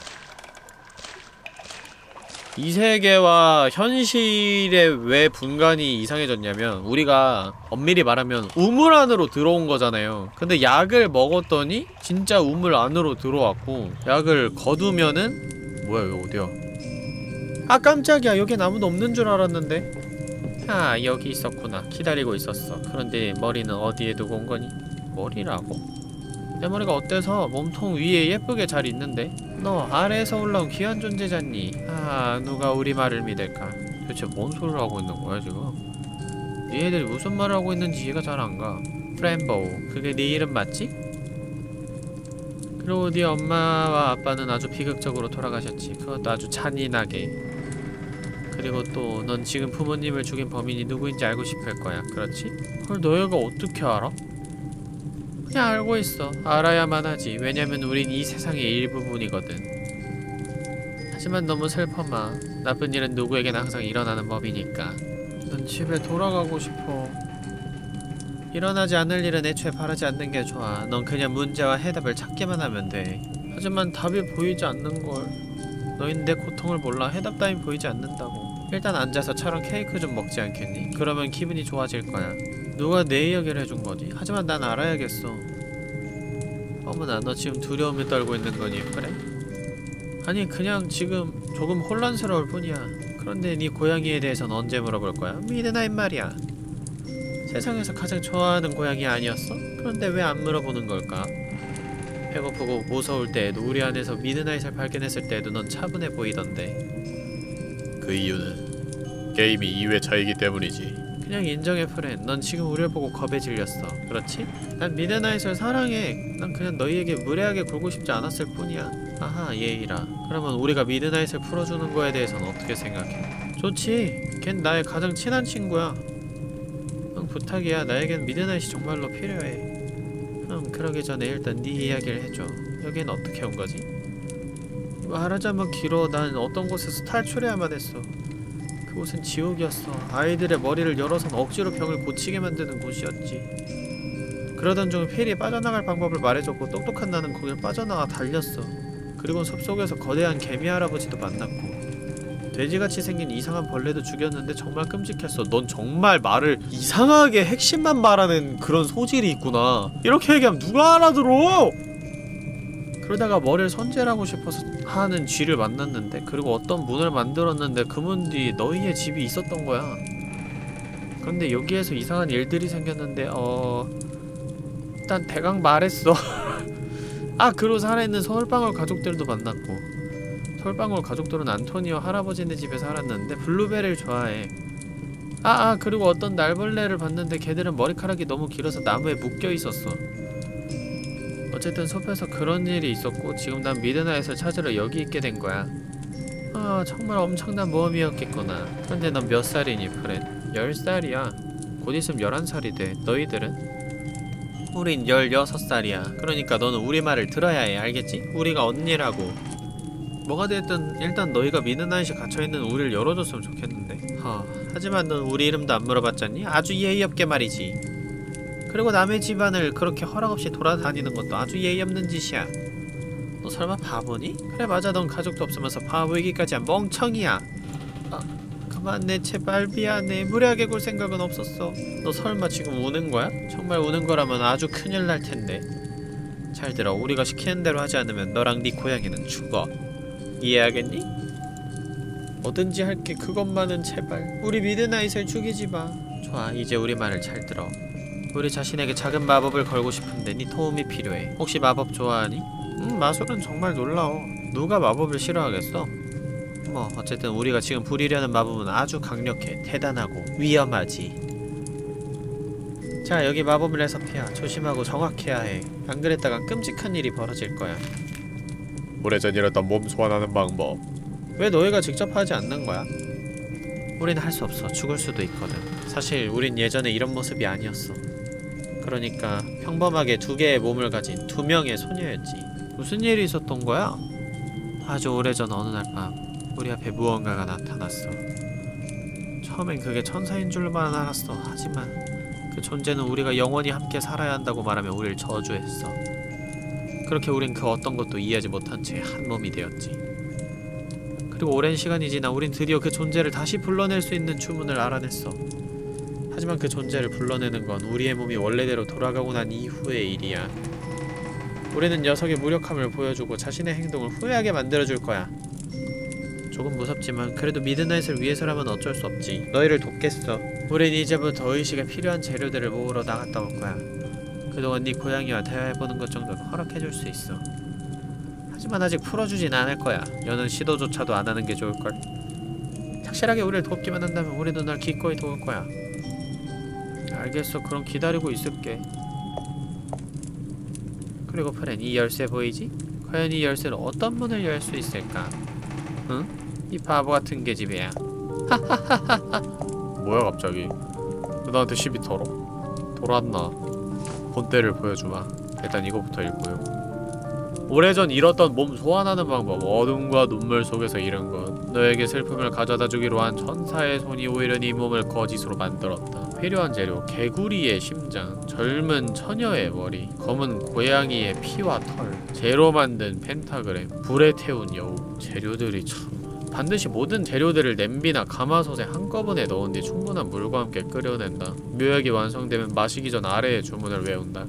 이 세계와 현실의 왜 분간이 이상해졌냐면, 우리가 엄밀히 말하면 우물 안으로 들어온 거잖아요. 근데 약을 먹었더니 진짜 우물 안으로 들어왔고, 약을 거두면은 뭐야, 이거 어디야? 아, 깜짝이야. 여긴 아무도 없는 줄 알았는데. 아, 여기 있었구나. 기다리고 있었어. 그런데 머리는 어디에 두고 온 거니? 머리라고? 내 머리가 어때서? 몸통 위에 예쁘게 잘 있는데? 너 아래에서 올라온 귀한 존재잖니? 아, 누가 우리 말을 믿을까? 대체 뭔 소리를 하고 있는 거야 지금? 얘네들이 무슨 말을 하고 있는지 이해가 잘 안 가. 프렘보, 그게 네 이름 맞지? 그리고 네 엄마와 아빠는 아주 비극적으로 돌아가셨지. 그것도 아주 잔인하게. 그리고 또 넌 지금 부모님을 죽인 범인이 누구인지 알고 싶을 거야. 그렇지? 그걸 너희가 어떻게 알아? 그냥 알고 있어. 알아야만 하지. 왜냐면 우린 이 세상의 일부분이거든. 하지만 너무 슬퍼 마. 나쁜 일은 누구에게나 항상 일어나는 법이니까. 넌 집에 돌아가고 싶어. 일어나지 않을 일은 애초에 바라지 않는 게 좋아. 넌 그냥 문제와 해답을 찾기만 하면 돼. 하지만 답이 보이지 않는걸. 너희는 내 고통을 몰라. 해답 따윈 보이지 않는다고. 일단 앉아서 차랑 케이크 좀 먹지 않겠니? 그러면 기분이 좋아질 거야. 누가 내 이야기를 해준 거지? 하지만 난 알아야겠어. 어머나, 너 지금 두려움에 떨고 있는 거니? 그래? 아니, 그냥 지금 조금 혼란스러울 뿐이야. 그런데 네 고양이에 대해선 언제 물어볼 거야? 미드나잇 말이야. 세상에서 가장 좋아하는 고양이 아니었어? 그런데 왜 안 물어보는 걸까? 배고프고 무서울 때에도, 우리 안에서 미드나잇을 발견했을 때에도 넌 차분해 보이던데. 그 이유는 게임이 2회 차이기 때문이지. 그냥 인정해, 프렌. 넌 지금 우리를 보고 겁에 질렸어. 그렇지? 난 미드나잇을 사랑해. 난 그냥 너희에게 무례하게 굴고 싶지 않았을 뿐이야. 아하, 예의라. 그러면 우리가 미드나잇을 풀어주는 거에 대해서는 어떻게 생각해? 좋지. 걘 나의 가장 친한 친구야. 부탁이야. 나에겐 미드나잇이 정말로 필요해. 그러기 전에 일단 네 이야기를 해줘. 여긴 어떻게 온 거지? 말하자면 길어. 난 어떤 곳에서 탈출해야만 했어. 그곳은 지옥이었어. 아이들의 머리를 열어선 억지로 병을 고치게 만드는 곳이었지. 그러던 중 필이 빠져나갈 방법을 말해줬고 똑똑한 나는 거길 빠져나가 달렸어. 그리고 숲속에서 거대한 개미 할아버지도 만났고 돼지같이 생긴 이상한 벌레도 죽였는데 정말 끔찍했어. 넌 정말 말을 이상하게 핵심만 말하는 그런 소질이 있구나. 이렇게 얘기하면 누가 알아들어? 그러다가 머리를 손질하고 싶어서 하는 쥐를 만났는데, 그리고 어떤 문을 만들었는데 그 문 뒤에 너희의 집이 있었던 거야. 그런데 여기에서 이상한 일들이 생겼는데 일단 대강 말했어. 아, 그리고 살아있는 서울방울 가족들도 만났고. 서울방울 가족들은 안토니오 할아버지네 집에 살았는데 블루베리를 좋아해. 그리고 어떤 날벌레를 봤는데 걔들은 머리카락이 너무 길어서 나무에 묶여 있었어. 어쨌든 숲에서 그런 일이 있었고 지금 난 미드나잇을 찾으러 여기 있게 된 거야. 정말 엄청난 모험이었겠구나. 근데 넌 몇 살이니, 프렌? 10살이야. 곧 있으면 11살이 돼. 너희들은? 우린 16살이야. 그러니까 너는 우리 말을 들어야 해. 알겠지? 우리가 언니라고. 뭐가 됐든 일단 너희가 미드나잇에 갇혀있는 우리를 열어줬으면 좋겠는데. 하지만 넌 우리 이름도 안 물어봤잖니? 아주 예의 없게 말이지. 그리고 남의 집안을 그렇게 허락없이 돌아다니는 것도 아주 예의 없는 짓이야. 너 설마 바보니? 그래, 맞아. 넌 가족도 없으면서 바보이기까지 한 멍청이야. 그만해, 제발. 미안해. 무례하게 굴 생각은 없었어. 너 설마 지금 우는 거야? 정말 우는 거라면 아주 큰일 날 텐데. 잘 들어. 우리가 시키는 대로 하지 않으면 너랑 네 고양이는 죽어. 이해하겠니? 뭐든지 할게. 그것만은 제발. 우리 미드나잇을 죽이지 마. 좋아. 이제 우리 말을 잘 들어. 우리 자신에게 작은 마법을 걸고 싶은데 네 도움이 필요해. 혹시 마법 좋아하니? 마술은 정말 놀라워. 누가 마법을 싫어하겠어? 어쨌든 우리가 지금 부리려는 마법은 아주 강력해. 대단하고 위험하지. 자, 여기 마법 레시피야. 조심하고 정확해야 해. 안 그랬다간 끔찍한 일이 벌어질 거야. 오래전 잃었던 몸 소환하는 방법. 왜 너희가 직접 하지 않는 거야? 우린 할 수 없어. 죽을 수도 있거든. 사실 우린 예전에 이런 모습이 아니었어. 그러니까 평범하게 2개의 몸을 가진 2명의 소녀였지. 무슨 일이 있었던 거야? 아주 오래전 어느 날 밤 우리 앞에 무언가가 나타났어. 처음엔 그게 천사인 줄만 알았어. 하지만 그 존재는 우리가 영원히 함께 살아야 한다고 말하며 우리를 저주했어. 그렇게 우린 그 어떤 것도 이해하지 못한 채 한 몸이 되었지. 그리고 오랜 시간이 지나 우린 드디어 그 존재를 다시 불러낼 수 있는 주문을 알아냈어. 하지만 그 존재를 불러내는 건 우리의 몸이 원래대로 돌아가고 난 이후의 일이야. 우리는 녀석의 무력함을 보여주고 자신의 행동을 후회하게 만들어줄 거야. 조금 무섭지만 그래도 미드나잇을 위해서라면 어쩔 수 없지. 너희를 돕겠어. 우린 이제부터 의식에 필요한 재료들을 모으러 나갔다 올 거야. 그동안 네 고양이와 대화해보는 것 정도는 허락해줄 수 있어. 하지만 아직 풀어주진 않을 거야. 여는 시도조차도 안 하는 게 좋을걸. 착실하게 우리를 돕기만 한다면 우리도 널 기꺼이 도울 거야. 알겠어. 그럼 기다리고 있을게. 그리고 프렌, 이 열쇠 보이지? 과연 이 열쇠로 어떤 문을 열 수 있을까? 응? 이 바보 같은 계집애야. 뭐야 갑자기? 왜 나한테 시비 털어? 돌았나? 본때를 보여주마. 일단 이거부터 읽고요. 오래전 잃었던 몸 소환하는 방법. 어둠과 눈물 속에서 잃은 것. 너에게 슬픔을 가져다 주기로 한 천사의 손이 오히려 네 몸을 거짓으로 만들었다. 필요한 재료. 개구리의 심장, 젊은 처녀의 머리, 검은 고양이의 피와 털, 재로 만든 펜타그램, 불에 태운 여우. 재료들이 참... 반드시 모든 재료들을 냄비나 가마솥에 한꺼번에 넣은 뒤 충분한 물과 함께 끓여낸다. 묘약이 완성되면 마시기 전 아래의 주문을 외운다.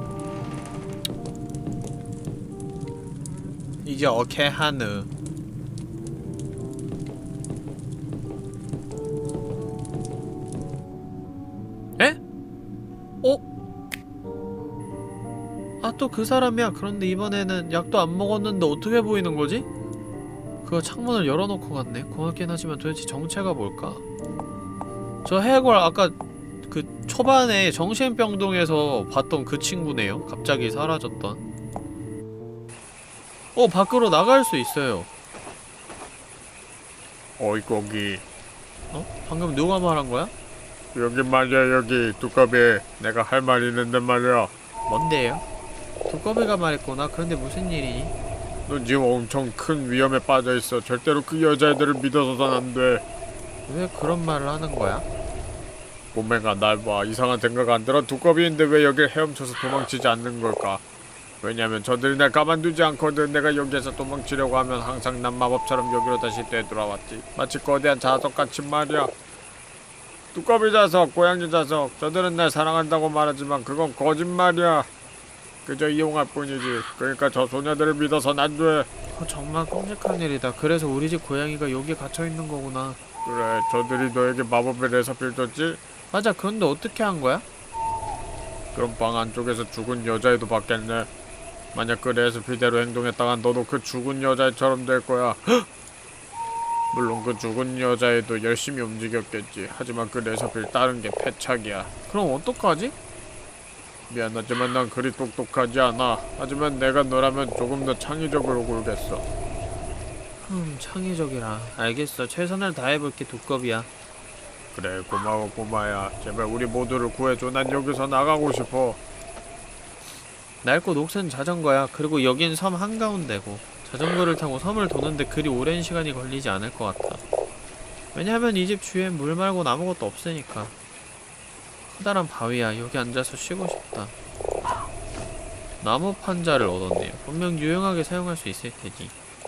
이제 어케 하느. 에? 아, 또 그 사람이야. 그런데 이번에는 약도 안 먹었는데 어떻게 보이는 거지? 그거 창문을 열어놓고 갔네. 고맙긴 하지만 도대체 정체가 뭘까? 저 해골 아까 그 초반에 정신병동에서 봤던 그 친구네요. 갑자기 사라졌던. 밖으로 나갈 수 있어요. 어이 거기 방금 누가 말한 거야? 여기 말이야. 여기 두꺼비. 내가 할 말이 있는데 말이야. 뭔데요? 두꺼비가 말했구나. 그런데 무슨 일이니? 넌 지금 엄청 큰 위험에 빠져있어. 절대로 그 여자애들을 믿어서는 안 돼. 왜 그런 말을 하는 거야? 꼬맹아 날 봐. 이상한 생각 안 들어? 두꺼비인데 왜 여길 헤엄쳐서 도망치지 않는 걸까? 왜냐면 저들이 날 가만두지 않거든. 내가 여기에서 도망치려고 하면 항상 난 마법처럼 여기로 다시 되돌아왔지. 마치 거대한 자석같이 말이야. 두꺼비 자석, 고양이 자석. 저들은 날 사랑한다고 말하지만 그건 거짓말이야. 그저 이용할 뿐이지. 그러니까 저 소녀들을 믿어선 안 돼. 정말 끔찍한 일이다. 그래서 우리 집 고양이가 여기에 갇혀있는 거구나. 그래, 저들이 너에게 마법의 레서피를 줬지? 맞아. 그런데 어떻게 한 거야? 그럼 방 안쪽에서 죽은 여자애도 봤겠네. 만약 그 레시피대로 행동했다간 너도 그 죽은 여자애처럼 될 거야. 물론 그 죽은 여자애도 열심히 움직였겠지. 하지만 그 레시피를 따른 게 패착이야. 그럼 어떡하지? 미안하지만 난 그리 똑똑하지 않아. 하지만 내가 너라면 조금 더 창의적으로 굴겠어. 창의적이라. 알겠어. 최선을 다해볼게, 두꺼비야. 그래, 고마워 꼬마야. 제발 우리 모두를 구해줘. 난 여기서 나가고 싶어. 낡고 녹슨 자전거야. 그리고 여긴 섬 한가운데고 자전거를 타고 섬을 도는데 그리 오랜 시간이 걸리지 않을 것 같아. 왜냐하면 이 집 주위엔 물 말곤 아무것도 없으니까. 커다란 바위야. 여기 앉아서 쉬고 싶다. 나무 판자를 얻었네요. 분명 유용하게 사용할 수 있을 테지.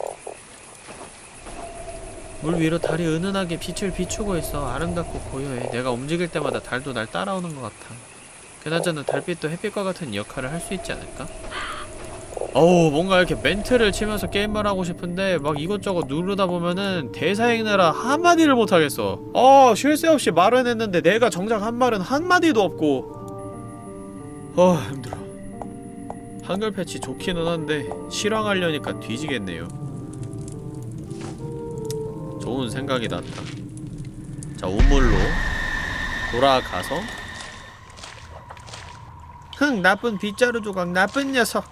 물 위로 달이 은은하게 빛을 비추고 있어. 아름답고 고요해. 내가 움직일 때마다 달도 날 따라오는 것 같아. 그나저나 달빛도 햇빛과 같은 역할을 할 수 있지 않을까? 어우, 뭔가 이렇게 멘트를 치면서 게임을 하고 싶은데 막 이것저것 누르다 보면은 대사 읽느라 한마디를 못하겠어. 쉴 새 없이 말은 했는데 내가 정작 한 말은 한마디도 없고. 힘들어. 한글 패치 좋기는 한데 실황하려니까 뒤지겠네요. 좋은 생각이 났다. 자, 우물로 돌아가서 나쁜 빗자루 조각, 나쁜 녀석.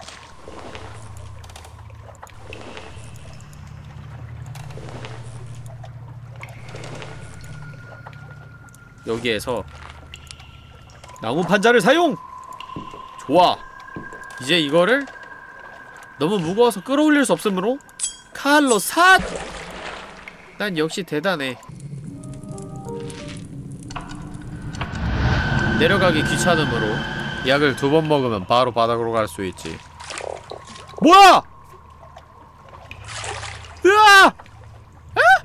여기에서 나무 판자를 사용! 좋아. 이제 이거를 너무 무거워서 끌어올릴 수 없으므로 칼로 삿! 난 역시 대단해. 내려가기 귀찮으므로 약을 2번 먹으면 바로 바닥으로 갈 수 있지. 뭐야! 으아! 에?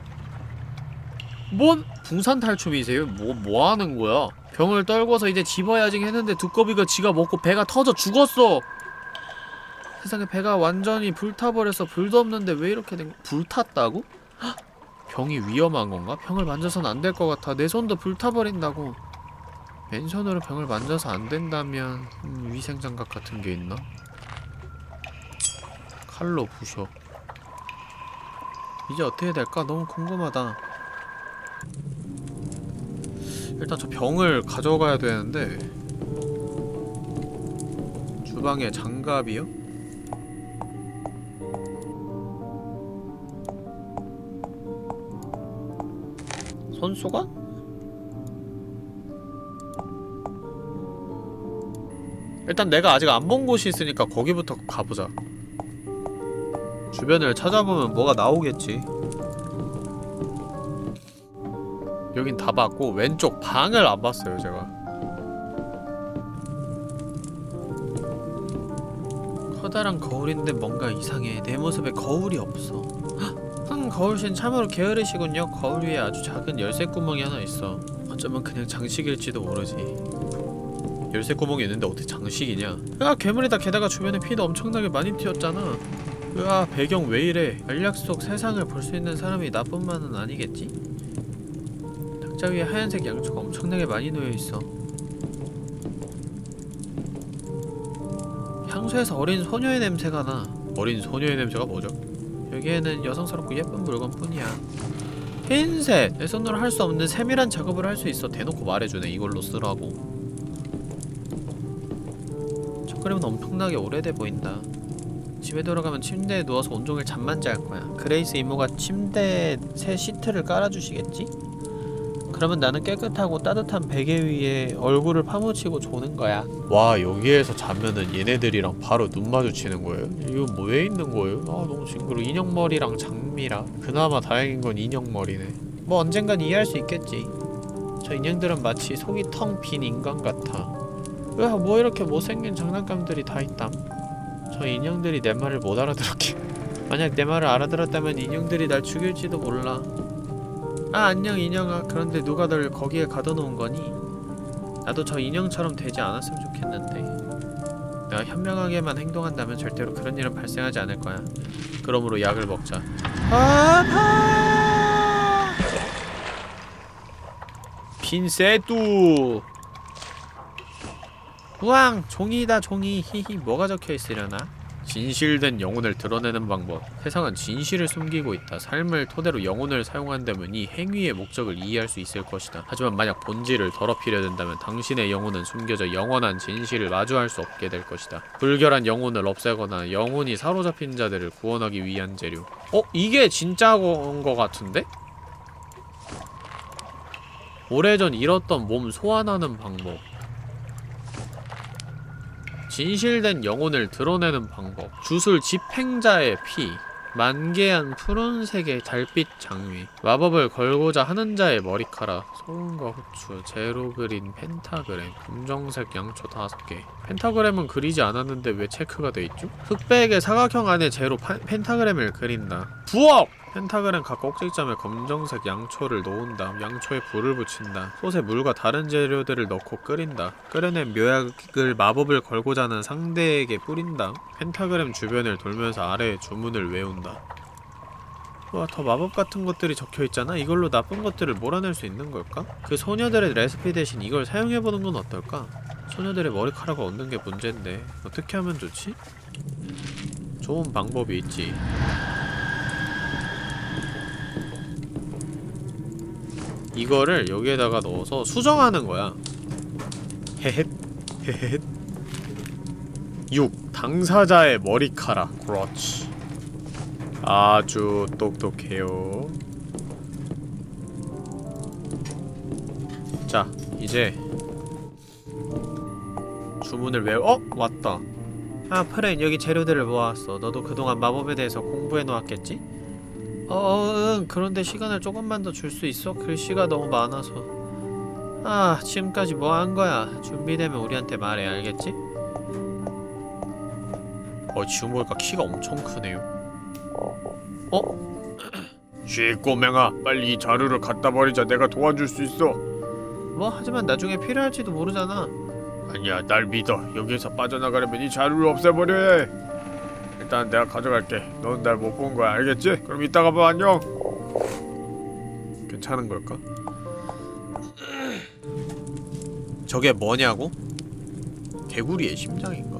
뭔 붕산 탈춤이세요? 뭐 하는 거야? 병을 떨궈서 이제 집어야지 했는데 두꺼비가 지가 먹고 배가 터져 죽었어. 세상에, 배가 완전히 불타버렸어. 불도 없는데 왜 이렇게 된 거야? 불탔다고? 헉! 병이 위험한 건가? 병을 만져선 안 될 것 같아. 내 손도 불타버린다고. 맨손으로 병을 만져서 안 된다면 위생장갑 같은 게 있나? 칼로 부셔. 이제 어떻게 될까? 너무 궁금하다. 일단 저 병을 가져가야 되는데 주방에 장갑이요? 손수건? 일단 내가 아직 안 본 곳이 있으니까 거기부터 가보자. 주변을 찾아보면 뭐가 나오겠지. 여긴 다 봤고 왼쪽 방을 안 봤어요 제가. 커다란 거울인데 뭔가 이상해. 내 모습에 거울이 없어. 거울신 참으로 게으르시군요. 거울 위에 아주 작은 열쇠 구멍이 하나 있어. 어쩌면 그냥 장식일지도 모르지. 열쇠 구멍이 있는데 어떻게 장식이냐. 으아 괴물이다. 게다가 주변에 피도 엄청나게 많이 튀었잖아. 으아 배경 왜 이래. 알약 속 세상을 볼 수 있는 사람이 나뿐만은 아니겠지? 탁자 위에 하얀색 양초가 엄청나게 많이 놓여있어. 향수에서 어린 소녀의 냄새가 나. 어린 소녀의 냄새가 뭐죠? 여기에는 여성스럽고 예쁜 물건뿐이야. 핀셋! 내 손으로 할 수 없는 세밀한 작업을 할 수 있어. 대놓고 말해주네. 이걸로 쓰라고. 첫그림은 엄청나게 오래돼 보인다. 집에 돌아가면 침대에 누워서 온종일 잠만 잘 거야. 그레이스 이모가 침대에 새 시트를 깔아주시겠지? 그러면 나는 깨끗하고 따뜻한 베개 위에 얼굴을 파묻히고 조는 거야. 와 여기에서 자면은 얘네들이랑 바로 눈 마주치는 거예요? 이거 뭐 왜 있는 거예요? 아 너무 징그러워. 인형머리랑 장미라. 그나마 다행인 건 인형머리네. 뭐 언젠간 이해할 수 있겠지. 저 인형들은 마치 속이 텅 빈 인간 같아. 으아 뭐 이렇게 못생긴 장난감들이 다 있담. 저 인형들이 내 말을 못 알아들었게. 만약 내 말을 알아들었다면 인형들이 날 죽일지도 몰라. 아 안녕 인형아. 그런데 누가 널 거기에 가둬놓은 거니? 나도 저 인형처럼 되지 않았으면 좋겠는데. 내가 현명하게만 행동한다면 절대로 그런 일은 발생하지 않을 거야. 그러므로 약을 먹자. 아파! 핀세뚜! 우왕! 종이다 종이. 히히. 뭐가 적혀있으려나? 진실된 영혼을 드러내는 방법. 세상은 진실을 숨기고 있다. 삶을 토대로 영혼을 사용한다면 이 행위의 목적을 이해할 수 있을 것이다. 하지만 만약 본질을 더럽히려 든다면 당신의 영혼은 숨겨져 영원한 진실을 마주할 수 없게 될 것이다. 불결한 영혼을 없애거나 영혼이 사로잡힌 자들을 구원하기 위한 재료. 이게 진짜인 거 같은데? 오래전 잃었던 몸 소환하는 방법. 진실된 영혼을 드러내는 방법. 주술 집행자의 피. 만개한 푸른색의 달빛 장미. 마법을 걸고자 하는 자의 머리카락. 소금과 후추. 제로 그린 펜타그램. 검정색 양초 5개. 펜타그램은 그리지 않았는데 왜 체크가 돼있죠? 흑백의 사각형 안에 제로 펜타그램을 그린다. 부엌! 펜타그램 각 꼭지점에 검정색 양초를 놓은 다음 양초에 불을 붙인다. 솥에 물과 다른 재료들을 넣고 끓인다. 끓여낸 묘약을 마법을 걸고자 하는 상대에게 뿌린다. 펜타그램 주변을 돌면서 아래의 주문을 외운다. 와, 더 마법 같은 것들이 적혀있잖아? 이걸로 나쁜 것들을 몰아낼 수 있는 걸까? 그 소녀들의 레시피 대신 이걸 사용해보는 건 어떨까? 소녀들의 머리카락을 얻는 게 문제인데 어떻게 하면 좋지? 좋은 방법이 있지. 이거를 여기에다가 넣어서 수정하는 거야. 헤헷 헤헷. 6. 당사자의 머리카락. 그렇지. 아주 똑똑해요. 자, 이제 주문을 왔다. 아, 프렌, 여기 재료들을 모아왔어. 너도 그동안 마법에 대해서 공부해놓았겠지? 응. 그런데 시간을 조금만 더 줄 수 있어? 글씨가 너무 많아서. 아, 지금까지 뭐 한 거야? 준비되면 우리한테 말해, 알겠지? 지금 보니까 키가 엄청 크네요. 쉬 꼬맹아, 빨리 이 자루를 갖다 버리자. 내가 도와줄 수 있어. 뭐? 하지만 나중에 필요할지도 모르잖아. 아니야, 날 믿어. 여기에서 빠져나가려면 이 자루를 없애버려야 해. 일단 내가 가져갈게. 넌 날 못 본 거야, 알겠지? 그럼 이따가 봐, 안녕. 괜찮은 걸까? 저게 뭐냐고? 개구리의 심장인가?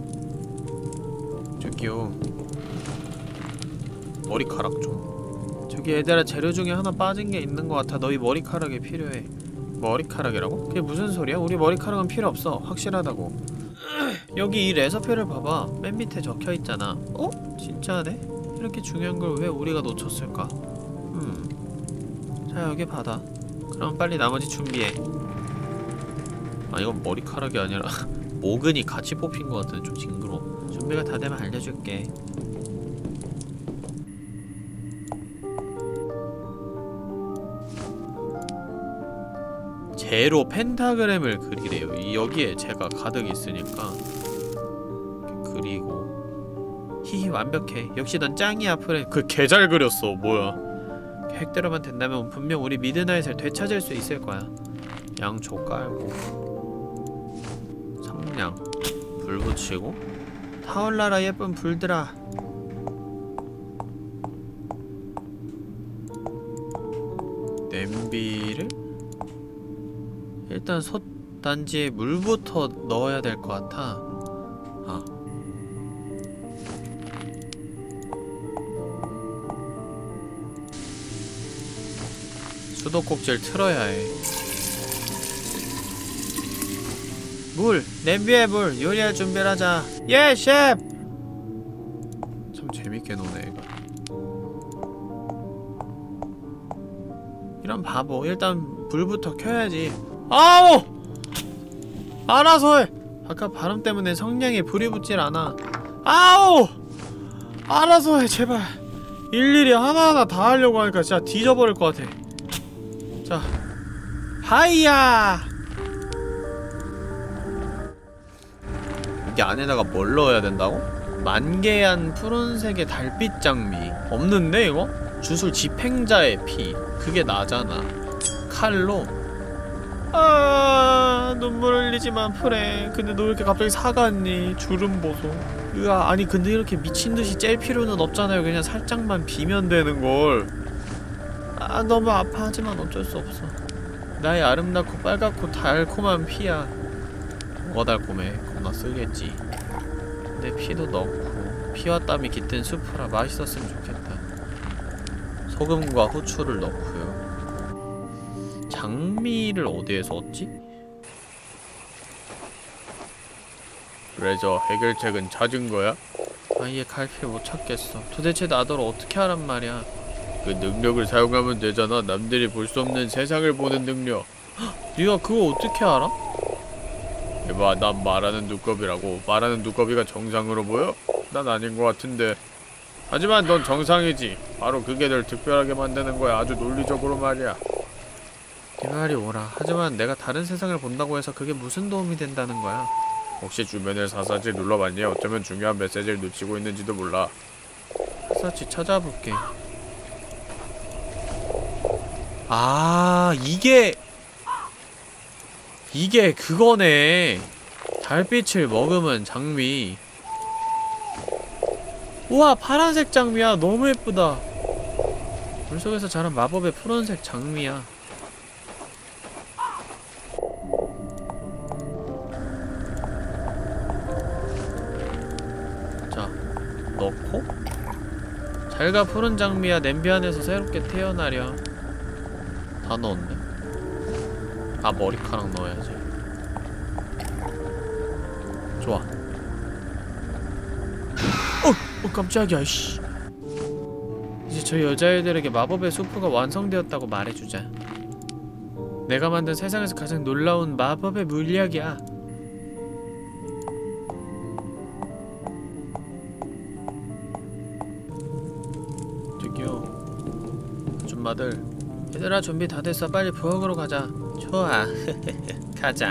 저기요. 머리카락 좀. 저기 얘들아, 재료 중에 하나 빠진 게 있는 것 같아. 너희 머리카락이 필요해. 머리카락이라고? 그게 무슨 소리야? 우리 머리카락은 필요 없어. 확실하다고. 여기 이 레서피를 봐봐. 맨 밑에 적혀있잖아. 진짜네? 이렇게 중요한 걸 왜 우리가 놓쳤을까? 자, 여기 받아. 그럼 빨리 나머지 준비해. 아 이건 머리카락이 아니라 모근이 같이 뽑힌 것 같은데 좀 징그러워. 준비가 다 되면 알려줄게. 제로 펜타그램을 그리래요. 여기에 제가 가득 있으니까 이렇게 그리고 히히 완벽해. 역시 넌 짱이야 프렌. 그 개 잘 그렸어. 뭐야. 계획대로만 된다면 분명 우리 미드나잇을 되찾을 수 있을 거야. 양초 깔고 성냥 불 붙이고 타올라라 예쁜 불들아. 냄비를 일단 솥단지에 물부터 넣어야 될 것 같아. 아 수도꼭지를 틀어야 해. 물! 냄비에 물! 요리할 준비를 하자. 예, 셰프! 참 재밌게 노네, 이거. 이런 바보. 일단 불부터 켜야지. 아우! 알아서 해! 아까 바람 때문에 성냥에 불이 붙질 않아. 아우! 알아서 해, 제발. 일일이 하나하나 다 하려고 하니까 진짜 뒤져버릴 것 같아. 자, 하이야! 이게 안에다가 뭘 넣어야 된다고? 만개한 푸른색의 달빛 장미. 없는데 이거? 주술 집행자의 피. 그게 나잖아. 칼로. 아, 눈물 흘리지만 프레. 근데 너 왜 이렇게 갑자기 사갔니? 주름 보소. 으아, 아니 근데 이렇게 미친듯이 짤 필요는 없잖아요. 그냥 살짝만 비면 되는걸. 아, 너무 아파하지만 어쩔 수 없어. 나의 아름답고 빨갛고 달콤한 피야. 뭐가 달콤해? 겁나 쓰겠지. 내 피도 넣고 피와 땀이 깃든 수프라 맛있었으면 좋겠다. 소금과 후추를 넣고요. 장미를 어디에서 얻지? 그래서 해결책은 찾은 거야? 아예 갈피를 못 찾겠어. 도대체 나더러 어떻게 하란 말이야. 그 능력을 사용하면 되잖아. 남들이 볼 수 없는 세상을 보는 능력. 네가 그거 어떻게 알아? 이봐, 난 말하는 두꺼비라고. 말하는 두꺼비가 정상으로 보여? 난 아닌 것 같은데. 하지만 넌 정상이지. 바로 그게 널 특별하게 만드는 거야. 아주 논리적으로 말이야. 네 말이 옳아. 하지만 내가 다른 세상을 본다고 해서 그게 무슨 도움이 된다는 거야? 혹시 주변을 사사지 눌러봤니? 어쩌면 중요한 메시지를 놓치고 있는지도 몰라. 사치 찾아볼게. 아, 이게 그거네. 달빛을 머금은 장미. 우와, 파란색 장미야. 너무 예쁘다. 물속에서 자란 마법의 푸른색 장미야. 자, 넣고 잘가 푸른 장미야. 냄비 안에서 새롭게 태어나려. 다 넣었네. 아, 머리카락 넣어야지. 좋아. 깜짝이야, 씨. 이제 저 여자애들에게 마법의 수프가 완성되었다고 말해주자. 내가 만든 세상에서 가장 놀라운 마법의 물약이야. 저기요, 아줌마들. 얘들아, 준비 다 됐어. 빨리 부엌으로 가자. 좋아. 가자.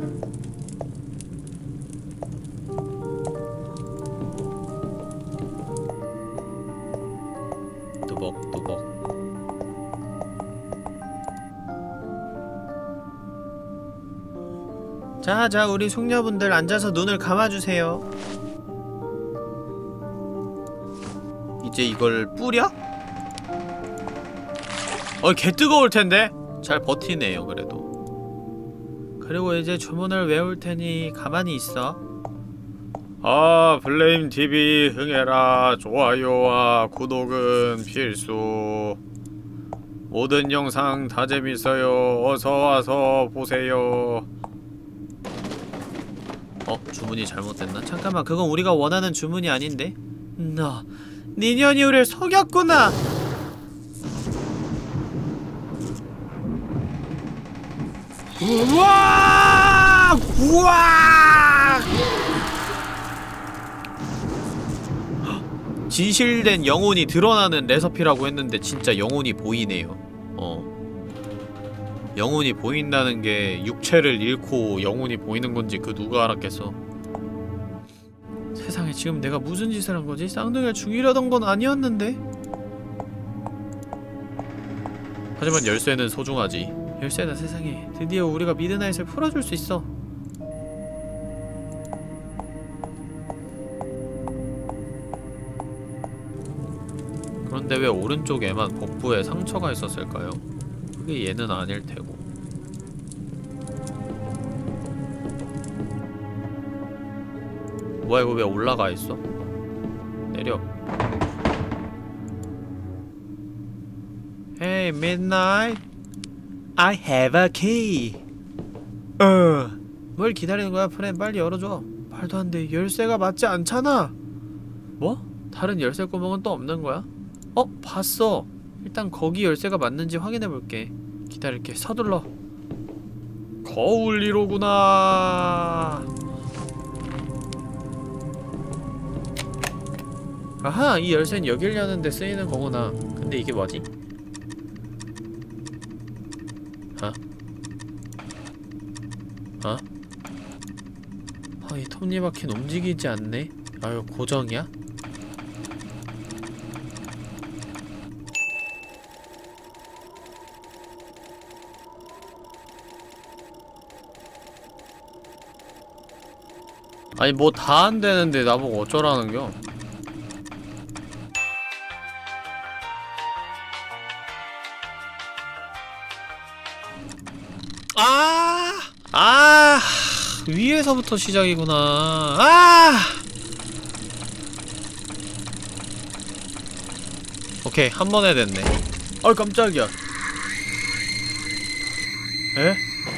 뚜벅뚜벅. 자, 우리 숙녀분들 앉아서 눈을 감아주세요. 이제 이걸 뿌려? 개 뜨거울텐데? 잘 버티네요, 그래도. 그리고 이제 주문을 외울 테니 가만히 있어. 플레임TV 흥해라. 좋아요와 구독은 필수. 모든 영상 다 재밌어요. 어서와서 보세요. 주문이 잘못됐나? 잠깐만, 그건 우리가 원하는 주문이 아닌데? 네 년이 우릴 속였구나! 우와! 우와! 진실된 영혼이 드러나는 레서피라고 했는데 진짜 영혼이 보이네요. 영혼이 보인다는 게 육체를 잃고 영혼이 보이는 건지 그 누가 알았겠어. 세상에 지금 내가 무슨 짓을 한 거지? 쌍둥이를 죽이려던 건 아니었는데? 하지만 열쇠는 소중하지. 열쇠다 세상에. 드디어 우리가 미드나잇을 풀어줄 수 있어. 그런데 왜 오른쪽에만 복부에 상처가 있었을까요? 그게 얘는 아닐 테고. 뭐야 이거 왜 올라가 있어? 내려. Hey midnight, I have a key. 뭘 기다리는 거야 프렌? 빨리 열어줘. 말도 안 돼. 열쇠가 맞지 않잖아. 뭐? 다른 열쇠 구멍은 또 없는 거야? 봤어. 일단 거기 열쇠가 맞는지 확인해볼게. 기다릴게. 서둘러. 거울리로구나. 아하! 이 열쇠는 여길 여는데 쓰이는 거구나. 근데 이게 뭐지? 이 톱니바퀴는 움직이지 않네? 아유 고정이야? 아니 뭐 다 안되는데 나보고 어쩌라는겨? 위에서부터 시작이구나. 오케이 한 번에 됐네. 깜짝이야. 에?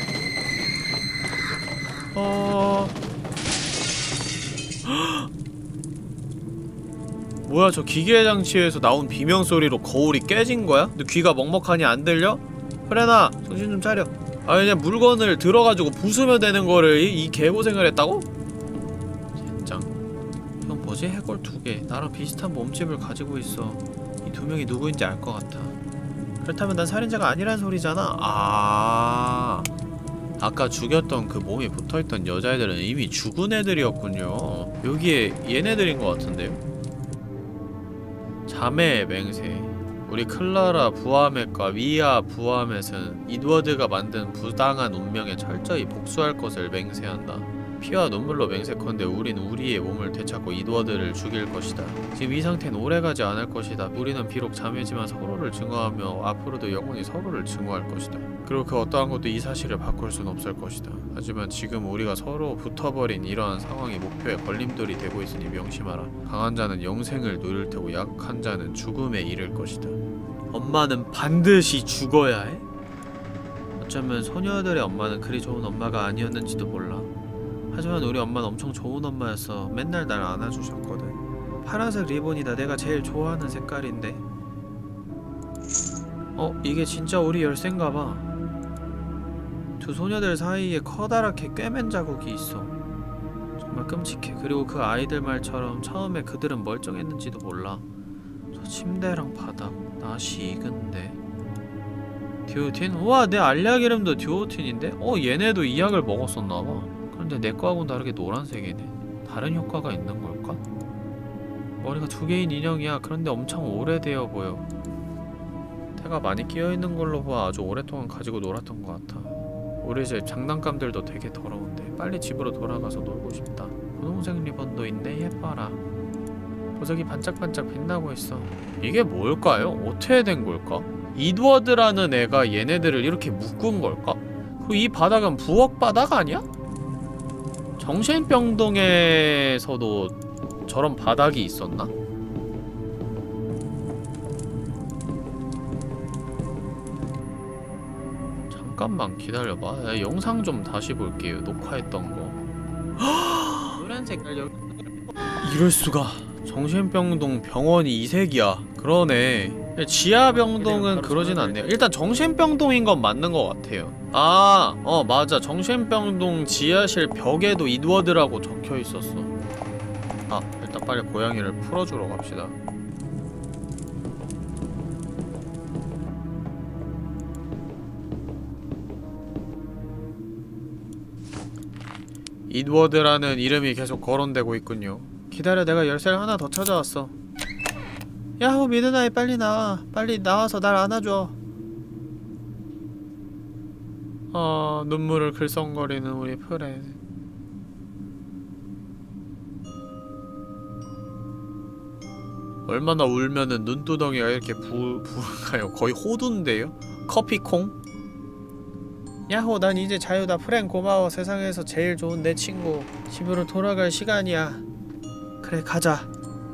뭐야 저 기계 장치에서 나온 비명소리로 거울이 깨진 거야? 너 귀가 먹먹하니 안 들려? 프렌아 정신 좀 차려. 그냥 물건을 들어가지고 부수면 되는 거를 이 개고생을 했다고? 젠장. 형 뭐지? 해골 2개. 나랑 비슷한 몸집을 가지고 있어. 이 2명이 누구인지 알 것 같아. 그렇다면 난 살인자가 아니란 소리잖아. 아까 죽였던 그 몸에 붙어있던 여자애들은 이미 죽은 애들이었군요. 여기에 얘네들인 것 같은데요? 자매 맹세. 우리 클라라 부하멧과 위아 부하멧은 이드워드가 만든 부당한 운명에 철저히 복수할 것을 맹세한다. 피와 눈물로 맹세컨대 우린 우리의 몸을 되찾고 이드워드를 죽일 것이다. 지금 이 상태는 오래가지 않을 것이다. 우리는 비록 자매지만 서로를 증오하며 앞으로도 영원히 서로를 증오할 것이다. 그리고 그 어떠한 것도 이 사실을 바꿀 순 없을 것이다. 하지만 지금 우리가 서로 붙어버린 이러한 상황이 목표에 걸림돌이 되고 있으니 명심하라. 강한 자는 영생을 누릴 테고 약한 자는 죽음에 이를 것이다. 엄마는 반드시 죽어야 해? 어쩌면 소녀들의 엄마는 그리 좋은 엄마가 아니었는지도 몰라. 하지만 우리 엄마는 엄청 좋은 엄마였어. 맨날 날 안아주셨거든. 파란색 리본이다. 내가 제일 좋아하는 색깔인데. 이게 진짜 우리 열쇠인가봐. 두 소녀들 사이에 커다랗게 꿰맨 자국이 있어. 정말 끔찍해. 그리고 그 아이들 말처럼 처음에 그들은 멀쩡했는지도 몰라. 저 침대랑 바닥 낯이 익은데. 듀오틴? 우와 내 알약 이름도 듀오틴인데? 얘네도 이 약을 먹었었나봐. 그런데 내 거하고는 다르게 노란색이네. 다른 효과가 있는 걸까? 머리가 2개인 인형이야. 그런데 엄청 오래되어 보여. 태가 많이 끼어있는 걸로 봐. 아주 오랫동안 가지고 놀았던 것 같아. 우리 집 장난감들도 되게 더러운데 빨리 집으로 돌아가서 놀고 싶다. 분홍색 리본도 있네. 예뻐라. 보석이 반짝반짝 빛나고 있어. 이게 뭘까요? 어떻게 된 걸까? 이드워드라는 애가 얘네들을 이렇게 묶은 걸까? 그리고 이 바닥은 부엌 바닥 아니야? 정신병동에서도 저런 바닥이 있었나? 잠깐만 기다려봐. 영상 좀 다시 볼게요. 녹화했던 거. 노란 색깔 이럴수가. 정신병동 병원이 이 색이야. 그러네. 지하병동은 그러진 않네요. 일단 정신병동인 건 맞는 것 같아요. 맞아. 정신병동 지하실 벽에도 인워드라고 적혀있었어. 일단 빨리 고양이를 풀어주러 갑시다. 인워드라는 이름이 계속 거론되고 있군요. 기다려, 내가 열쇠를 하나 더 찾아왔어. 야호, 미드나잇, 빨리 나와. 빨리 나와서 날 안아줘. 눈물을 글썽거리는 우리 프렌. 얼마나 울면은 눈두덩이가 이렇게 부을까요? 거의 호두인데요? 커피콩? 야호, 난 이제 자유다. 프렌 고마워. 세상에서 제일 좋은 내 친구. 집으로 돌아갈 시간이야. 그래, 가자.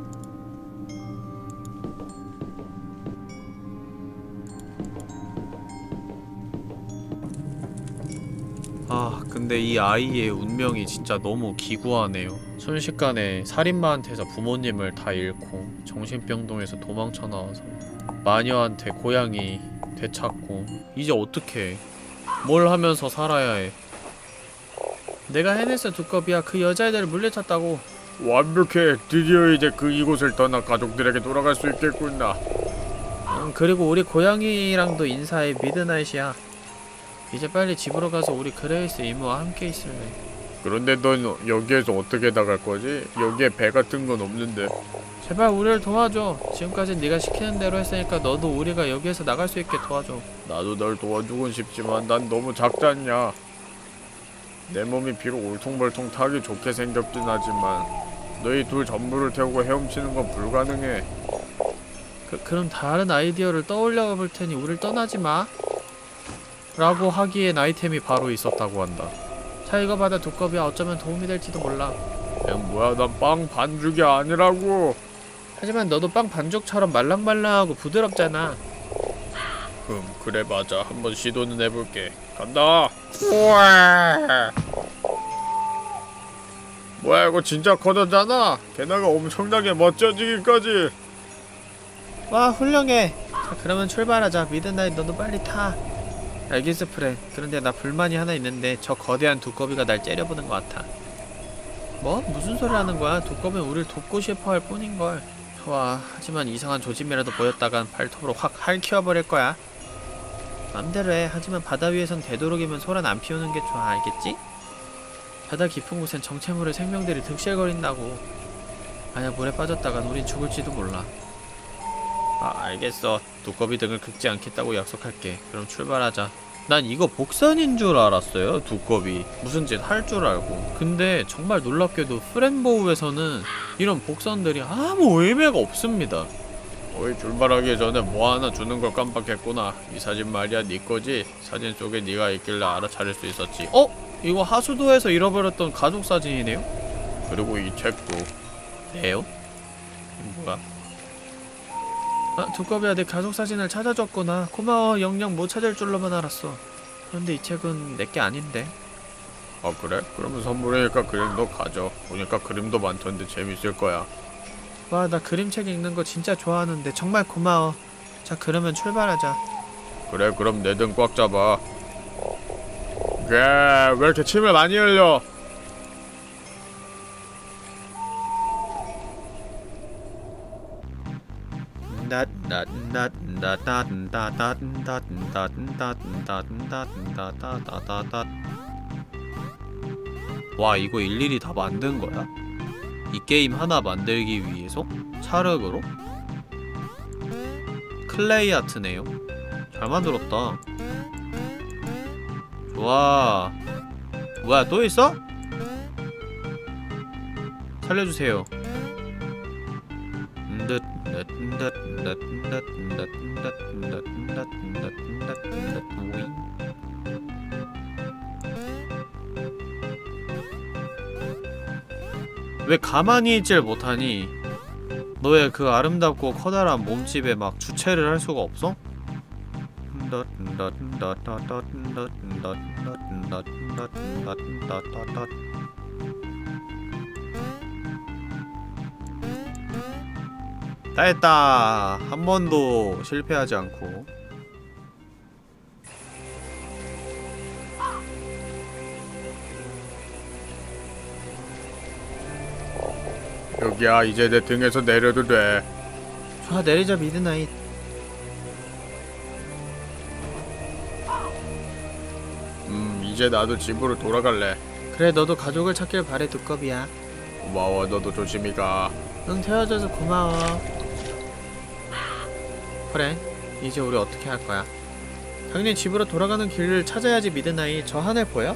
근데 이 아이의 운명이 진짜 너무 기구하네요. 순식간에 살인마한테서 부모님을 다 잃고 정신병동에서 도망쳐 나와서 마녀한테 고양이 되찾고 이제 어떡해. 뭘 하면서 살아야 해. 내가 해냈어, 두꺼비야. 그 여자애들을 물리쳤다고. 완벽해. 드디어 이제 이곳을 떠나 가족들에게 돌아갈 수 있겠구나. 그리고 우리 고양이랑도 인사해. 미드나잇이야. 이제 빨리 집으로 가서 우리 그레이스 이모와 함께 있을래. 그런데 넌 여기에서 어떻게 나갈 거지? 여기에 배 같은 건 없는데. 제발 우리를 도와줘. 지금까진 네가 시키는 대로 했으니까 너도 우리가 여기에서 나갈 수 있게 도와줘. 나도 널 도와주곤 싶지만 난 너무 작지 않냐? 내 몸이 비록 울퉁불퉁 타기 좋게 생겼긴 하지만 너희 둘 전부를 태우고 헤엄치는 건 불가능해. 그럼 다른 아이디어를 떠올려 볼 테니 우릴 떠나지 마. 라고 하기엔 아이템이 바로 있었다고 한다. 자, 이거 받아, 두꺼비야. 어쩌면 도움이 될지도 몰라. 뭐야, 난 빵 반죽이 아니라고. 하지만 너도 빵 반죽처럼 말랑말랑하고 부드럽잖아. 그래, 맞아. 한번 시도는 해볼게. 간다. 우와. 뭐야, 이거 진짜 커졌잖아. 게다가 엄청나게 멋져지기까지. 와, 훌륭해. 자, 그러면 출발하자. 미드나잇, 너도 빨리 타. 알겠어, 프렌. 그런데 나 불만이 하나 있는데 저 거대한 두꺼비가 날 째려보는 것 같아. 뭐? 무슨 소리 하는 거야? 두꺼비는 우릴 돕고 싶어 할 뿐인걸. 좋아. 하지만 이상한 조짐이라도 보였다간 발톱으로 확 핥혀버릴 거야. 맘대로 해. 하지만 바다 위에선 되도록이면 소란 안 피우는 게 좋아. 알겠지? 바다 깊은 곳엔 정체물의 생명들이 득실거린다고. 만약 물에 빠졌다간 우린 죽을지도 몰라. 알겠어. 두꺼비 등을 긁지 않겠다고 약속할게. 그럼 출발하자. 난 이거 복선인 줄 알았어요, 두꺼비. 무슨 짓 할 줄 알고. 근데 정말 놀랍게도 프렌보우에서는 이런 복선들이 아무 의미가 없습니다. 어이, 출발하기 전에 뭐 하나 주는 걸 깜빡했구나. 이 사진 말이야, 네 거지? 사진 속에 네가 있길래 알아차릴 수 있었지. 이거 하수도에서 잃어버렸던 가족 사진이네요? 그리고 이 책도. 네요? 뭐야? 두꺼비야, 내 가족 사진을 찾아줬구나. 고마워. 영영 못 찾을 줄로만 알았어. 그런데 이 책은 내게 아닌데. 그래? 그러면 선물이니까 그냥 너 가져. 보니까 그림도 많던데 재밌을 거야. 와, 나 그림책 읽는 거 진짜 좋아하는데 정말 고마워. 자, 그러면 출발하자. 그래, 그럼 내 등 꽉 잡아. 왜 이렇게 침을 많이 흘려? 와, 이거 일일이 다 만든 거야? 이 게임 하나 만들기 위해서? 찰흙으로? 클레이 아트네요. 잘 만들었다. 좋아. 뭐야, 또 있어? 살려주세요. 왜 가만히 있질 못하니? 너의 그 아름답고 커다란 몸집에 막 주체를 할 수가 없어? 다 했다. 한 번도 실패하지 않고. 여기야, 이제 내 등에서 내려도 돼. 좋아, 내리자 미드나잇. 이제 나도 집으로 돌아갈래. 그래, 너도 가족을 찾길 바래, 두꺼비야. 고마워, 너도 조심히 가. 응, 태워줘서 고마워. 그래, 이제 우리 어떻게 할 거야? 당연히 집으로 돌아가는 길을 찾아야지, 미드나잇. 저 하늘 보여?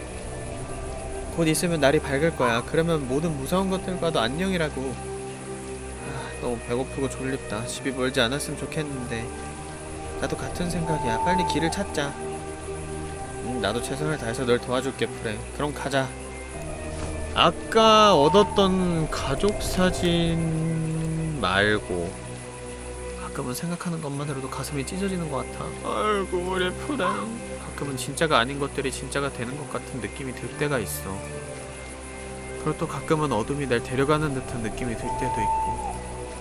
곧 있으면 날이 밝을 거야. 그러면 모든 무서운 것들과도 안녕이라고. 너무 배고프고 졸립다. 집이 멀지 않았으면 좋겠는데. 나도 같은 생각이야. 빨리 길을 찾자. 나도 최선을 다해서 널 도와줄게, 프랭. 그럼 가자. 아까 얻었던 가족 사진 말고 가끔은 생각하는 것만으로도 가슴이 찢어지는 것 같아. 아이고, 우리 프랭. 가끔은 진짜가 아닌 것들이 진짜가 되는 것 같은 느낌이 들 때가 있어. 그리고 또 가끔은 어둠이 날 데려가는 듯한 느낌이 들 때도 있고.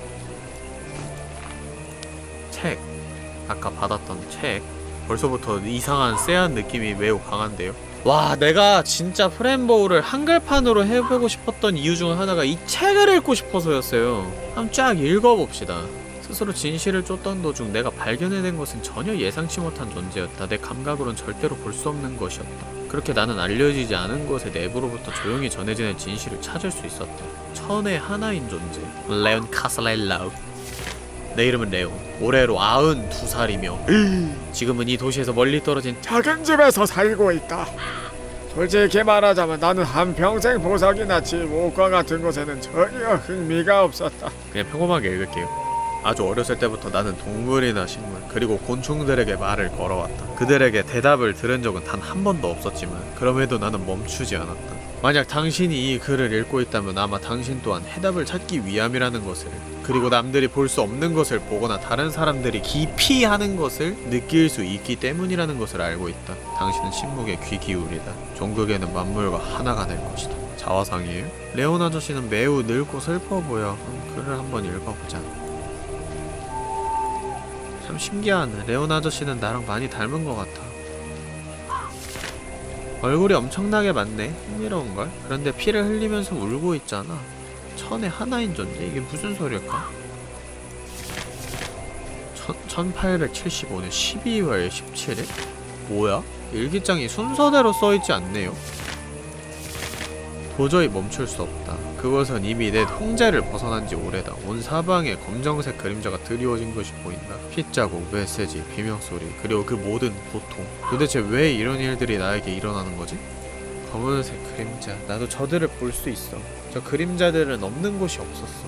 책. 아까 받았던 책. 벌써부터 이상한 쎄한 느낌이 매우 강한데요. 와, 내가 진짜 프렘보우를 한글판으로 해보고 싶었던 이유 중 하나가 이 책을 읽고 싶어서였어요. 한번 쫙 읽어봅시다. 스스로 진실을 쫓던 도중 내가 발견해낸 것은 전혀 예상치 못한 존재였다. 내 감각으론 절대로 볼 수 없는 것이었다. 그렇게 나는 알려지지 않은 것의 내부로부터 조용히 전해지는 진실을 찾을 수 있었다. 천의 하나인 존재, 레온 카슬렐라우. 내 이름은 레온. 올해로 92살이며 지금은 이 도시에서 멀리 떨어진 작은 집에서 살고 있다. 솔직히 말하자면 나는 한평생 보석이나 집, 옷과 같은 것에는 전혀 흥미가 없었다. 그냥 평범하게 읽을게요. 아주 어렸을 때부터 나는 동물이나 식물 그리고 곤충들에게 말을 걸어왔다. 그들에게 대답을 들은 적은 단 한 번도 없었지만 그럼에도 나는 멈추지 않았다. 만약 당신이 이 글을 읽고 있다면 아마 당신 또한 해답을 찾기 위함이라는 것을, 그리고 남들이 볼 수 없는 것을 보거나 다른 사람들이 깊이 하는 것을 느낄 수 있기 때문이라는 것을 알고 있다. 당신은 침묵에 귀 기울이다. 종극에는 만물과 하나가 될 것이다. 자화상이에요? 레온 아저씨는 매우 늙고 슬퍼 보여. 글을 한번 읽어보자. 참 신기하네. 레온 아저씨는 나랑 많이 닮은 것 같아. 얼굴이 엄청나게 많네. 흥미로운걸? 그런데 피를 흘리면서 울고 있잖아. 천의 하나인 존재? 이게 무슨 소리일까? 1875년 12월 17일? 뭐야? 일기장이 순서대로 써있지 않네요. 도저히 멈출 수 없다. 그것은 이미 내 통제를 벗어난 지 오래다. 온 사방에 검정색 그림자가 드리워진 것이 보인다. 핏자국, 메시지, 비명소리, 그리고 그 모든 고통. 도대체 왜 이런 일들이 나에게 일어나는 거지? 검은색 그림자. 나도 저들을 볼 수 있어. 저 그림자들은 없는 곳이 없었어.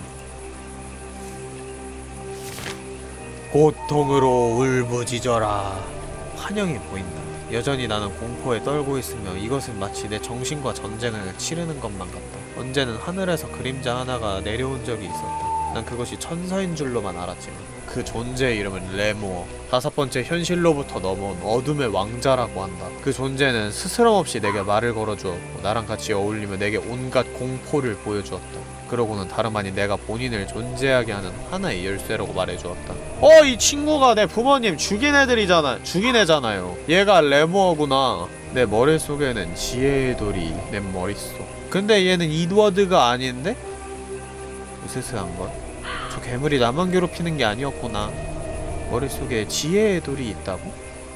고통으로 울부짖어라. 환영이 보인다. 여전히 나는 공포에 떨고 있으며 이것은 마치 내 정신과 전쟁을 치르는 것만 같다. 언제는 하늘에서 그림자 하나가 내려온 적이 있었다. 난 그것이 천사인 줄로만 알았지만 그 존재의 이름은 레모어. 5번째 현실로부터 넘어온 어둠의 왕자라고 한다. 그 존재는 스스럼없이 내게 말을 걸어주었고 나랑 같이 어울리며 내게 온갖 공포를 보여주었다. 그러고는 다름 아닌 내가 본인을 존재하게 하는 하나의 열쇠라고 말해주었다. 이 친구가 내 부모님 죽인 애잖아요. 얘가 레모어구나. 내 머릿속에는 지혜의 돌이 내 머릿속. 근데 얘는 이드워드가 아닌데? 으스스한걸? 저 괴물이 나만 괴롭히는 게 아니었구나. 머릿속에 지혜의 돌이 있다고?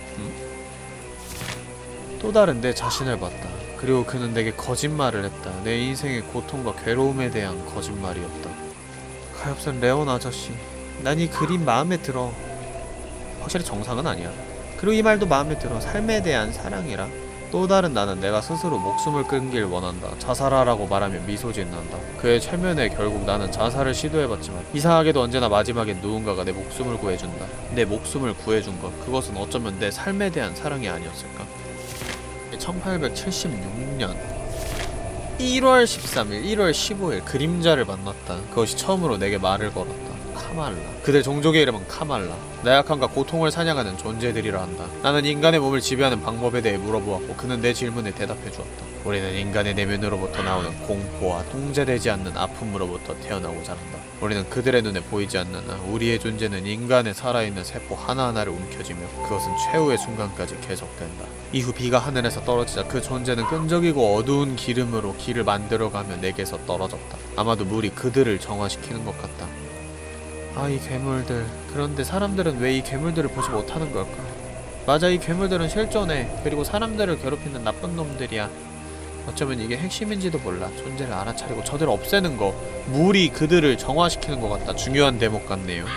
또 다른 내 자신을 봤다. 그리고 그는 내게 거짓말을 했다. 내 인생의 고통과 괴로움에 대한 거짓말이었다. 가엾은 레온 아저씨, 난 이 그림 마음에 들어. 확실히 정상은 아니야. 그리고 이 말도 마음에 들어. 삶에 대한 사랑이라. 또 다른 나는 내가 스스로 목숨을 끊길 원한다. 자살하라고 말하며 미소 짓는다. 그의 최면에 결국 나는 자살을 시도해봤지만 이상하게도 언제나 마지막엔 누군가가 내 목숨을 구해준다. 내 목숨을 구해준 것, 그것은 어쩌면 내 삶에 대한 사랑이 아니었을까? 1876년 1월 13일, 1월 15일 그림자를 만났다. 그것이 처음으로 내게 말을 걸었다. 카말라. 그들 종족의 이름은 카말라. 나약함과 고통을 사냥하는 존재들이라 한다. 나는 인간의 몸을 지배하는 방법에 대해 물어보았고 그는 내 질문에 대답해 주었다. 우리는 인간의 내면으로부터 나오는 공포와 통제되지 않는 아픔으로부터 태어나고자 한다. 우리는 그들의 눈에 보이지 않는 우리의 존재는 인간의 살아있는 세포 하나하나를 움켜쥐며 그것은 최후의 순간까지 계속된다. 이후 비가 하늘에서 떨어지자 그 존재는 끈적이고 어두운 기름으로 길을 만들어가며 내게서 떨어졌다. 아마도 물이 그들을 정화시키는 것 같다. 아, 이 괴물들. 그런데 사람들은 왜 이 괴물들을 보지 못하는 걸까? 맞아, 이 괴물들은 실존해. 그리고 사람들을 괴롭히는 나쁜 놈들이야. 어쩌면 이게 핵심인지도 몰라. 존재를 알아차리고 저들을 없애는 거. 물이 그들을 정화시키는 것 같다. 중요한 대목 같네요.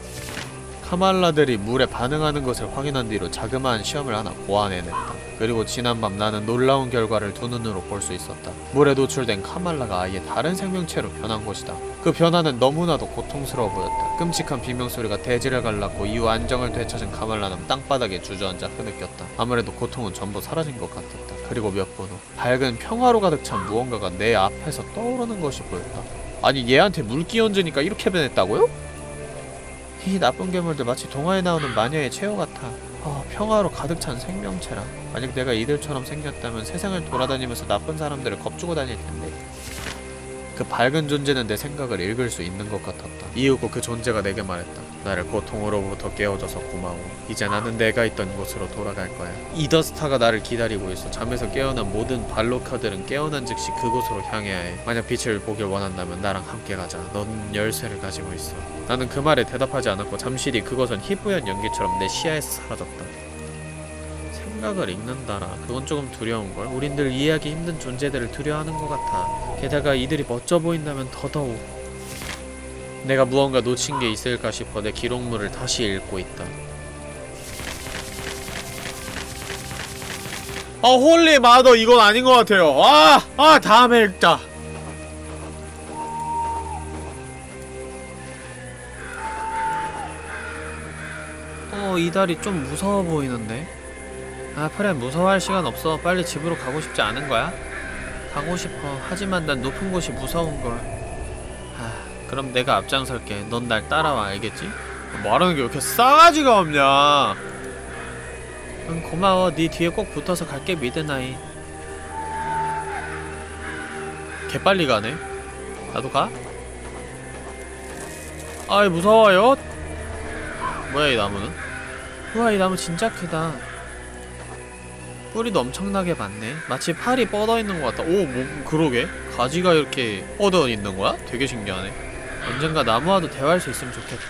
카말라들이 물에 반응하는 것을 확인한 뒤로 자그마한 시험을 하나 고안해냈다. 그리고 지난밤 나는 놀라운 결과를 두 눈으로 볼 수 있었다. 물에 노출된 카말라가 아예 다른 생명체로 변한 것이다. 그 변화는 너무나도 고통스러워 보였다. 끔찍한 비명소리가 대지를 갈랐고 이후 안정을 되찾은 카말라는 땅바닥에 주저앉아 흐느꼈다. 아무래도 고통은 전부 사라진 것 같았다. 그리고 몇 분 후 밝은 평화로 가득 찬 무언가가 내 앞에서 떠오르는 것이 보였다. 아니, 얘한테 물기 얹으니까 이렇게 변했다고요? 이 나쁜 괴물들 마치 동화에 나오는 마녀의 체호 같아. 평화로 가득 찬 생명체라. 만약 내가 이들처럼 생겼다면 세상을 돌아다니면서 나쁜 사람들을 겁주고 다닐 텐데. 그 밝은 존재는 내 생각을 읽을 수 있는 것 같았다. 이윽고 그 존재가 내게 말했다. 나를 고통으로부터 깨워줘서 고마워. 이제 나는 내가 있던 곳으로 돌아갈 거야. 이더스타가 나를 기다리고 있어. 잠에서 깨어난 모든 발로카들은 깨어난 즉시 그곳으로 향해야 해. 만약 빛을 보길 원한다면 나랑 함께 가자. 넌 열쇠를 가지고 있어. 나는 그 말에 대답하지 않았고 잠시 뒤 그것은 희뿌연 연기처럼 내 시야에서 사라졌다. 생각을 읽는다라. 그건 조금 두려운걸. 우린 늘 이해하기 힘든 존재들을 두려워하는 것 같아. 게다가 이들이 멋져 보인다면 더더욱. 내가 무언가 놓친 게 있을까 싶어 내 기록물을 다시 읽고 있다. 홀리 마더, 이건 아닌 것 같아요. 다음에 읽자. 이 달이 좀 무서워 보이는데? 프렌, 무서워할 시간 없어. 빨리 집으로 가고 싶지 않은 거야? 가고 싶어. 하지만 난 높은 곳이 무서운걸. 그럼 내가 앞장설게. 넌 날 따라와, 알겠지? 말하는 게 왜 이렇게 싸가지가 없냐? 응, 고마워. 네 뒤에 꼭 붙어서 갈게, 미드나잇. 개빨리 가네. 나도 가? 아이, 무서워요? 뭐야, 이 나무는? 우와, 이 나무 진짜 크다. 뿌리도 엄청나게 많네. 마치 팔이 뻗어있는 것 같다. 그러게? 가지가 이렇게 뻗어있는 거야? 되게 신기하네. 언젠가 나무와도 대화할 수 있으면 좋겠다.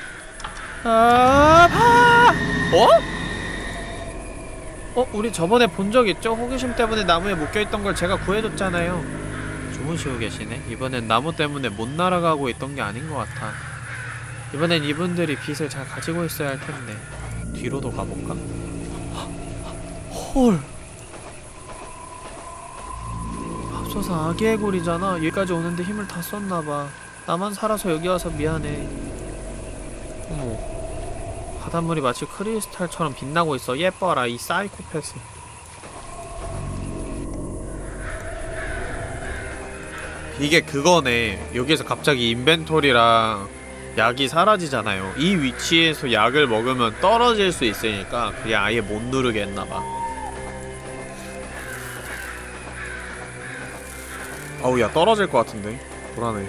우리 저번에 본 적 있죠? 호기심 때문에 나무에 묶여있던 걸 제가 구해줬잖아요. 주무시고 계시네. 이번엔 나무 때문에 못 날아가고 있던 게 아닌 것 같아. 이번엔 이분들이 빛을 잘 가지고 있어야 할 텐데. 뒤로도 가볼까? 헐! 밥솥아, 아기 해골이잖아. 여기까지 오는데 힘을 다 썼나봐. 나만 살아서 여기 와서 미안해. 어머, 바닷물이 마치 크리스탈처럼 빛나고 있어. 예뻐라, 이 사이코패스. 이게 그거네. 여기에서 갑자기 인벤토리랑 약이 사라지잖아요. 이 위치에서 약을 먹으면 떨어질 수 있으니까 그게 아예 못 누르게 했나봐. 아우, 야, 떨어질 것 같은데. 불안해.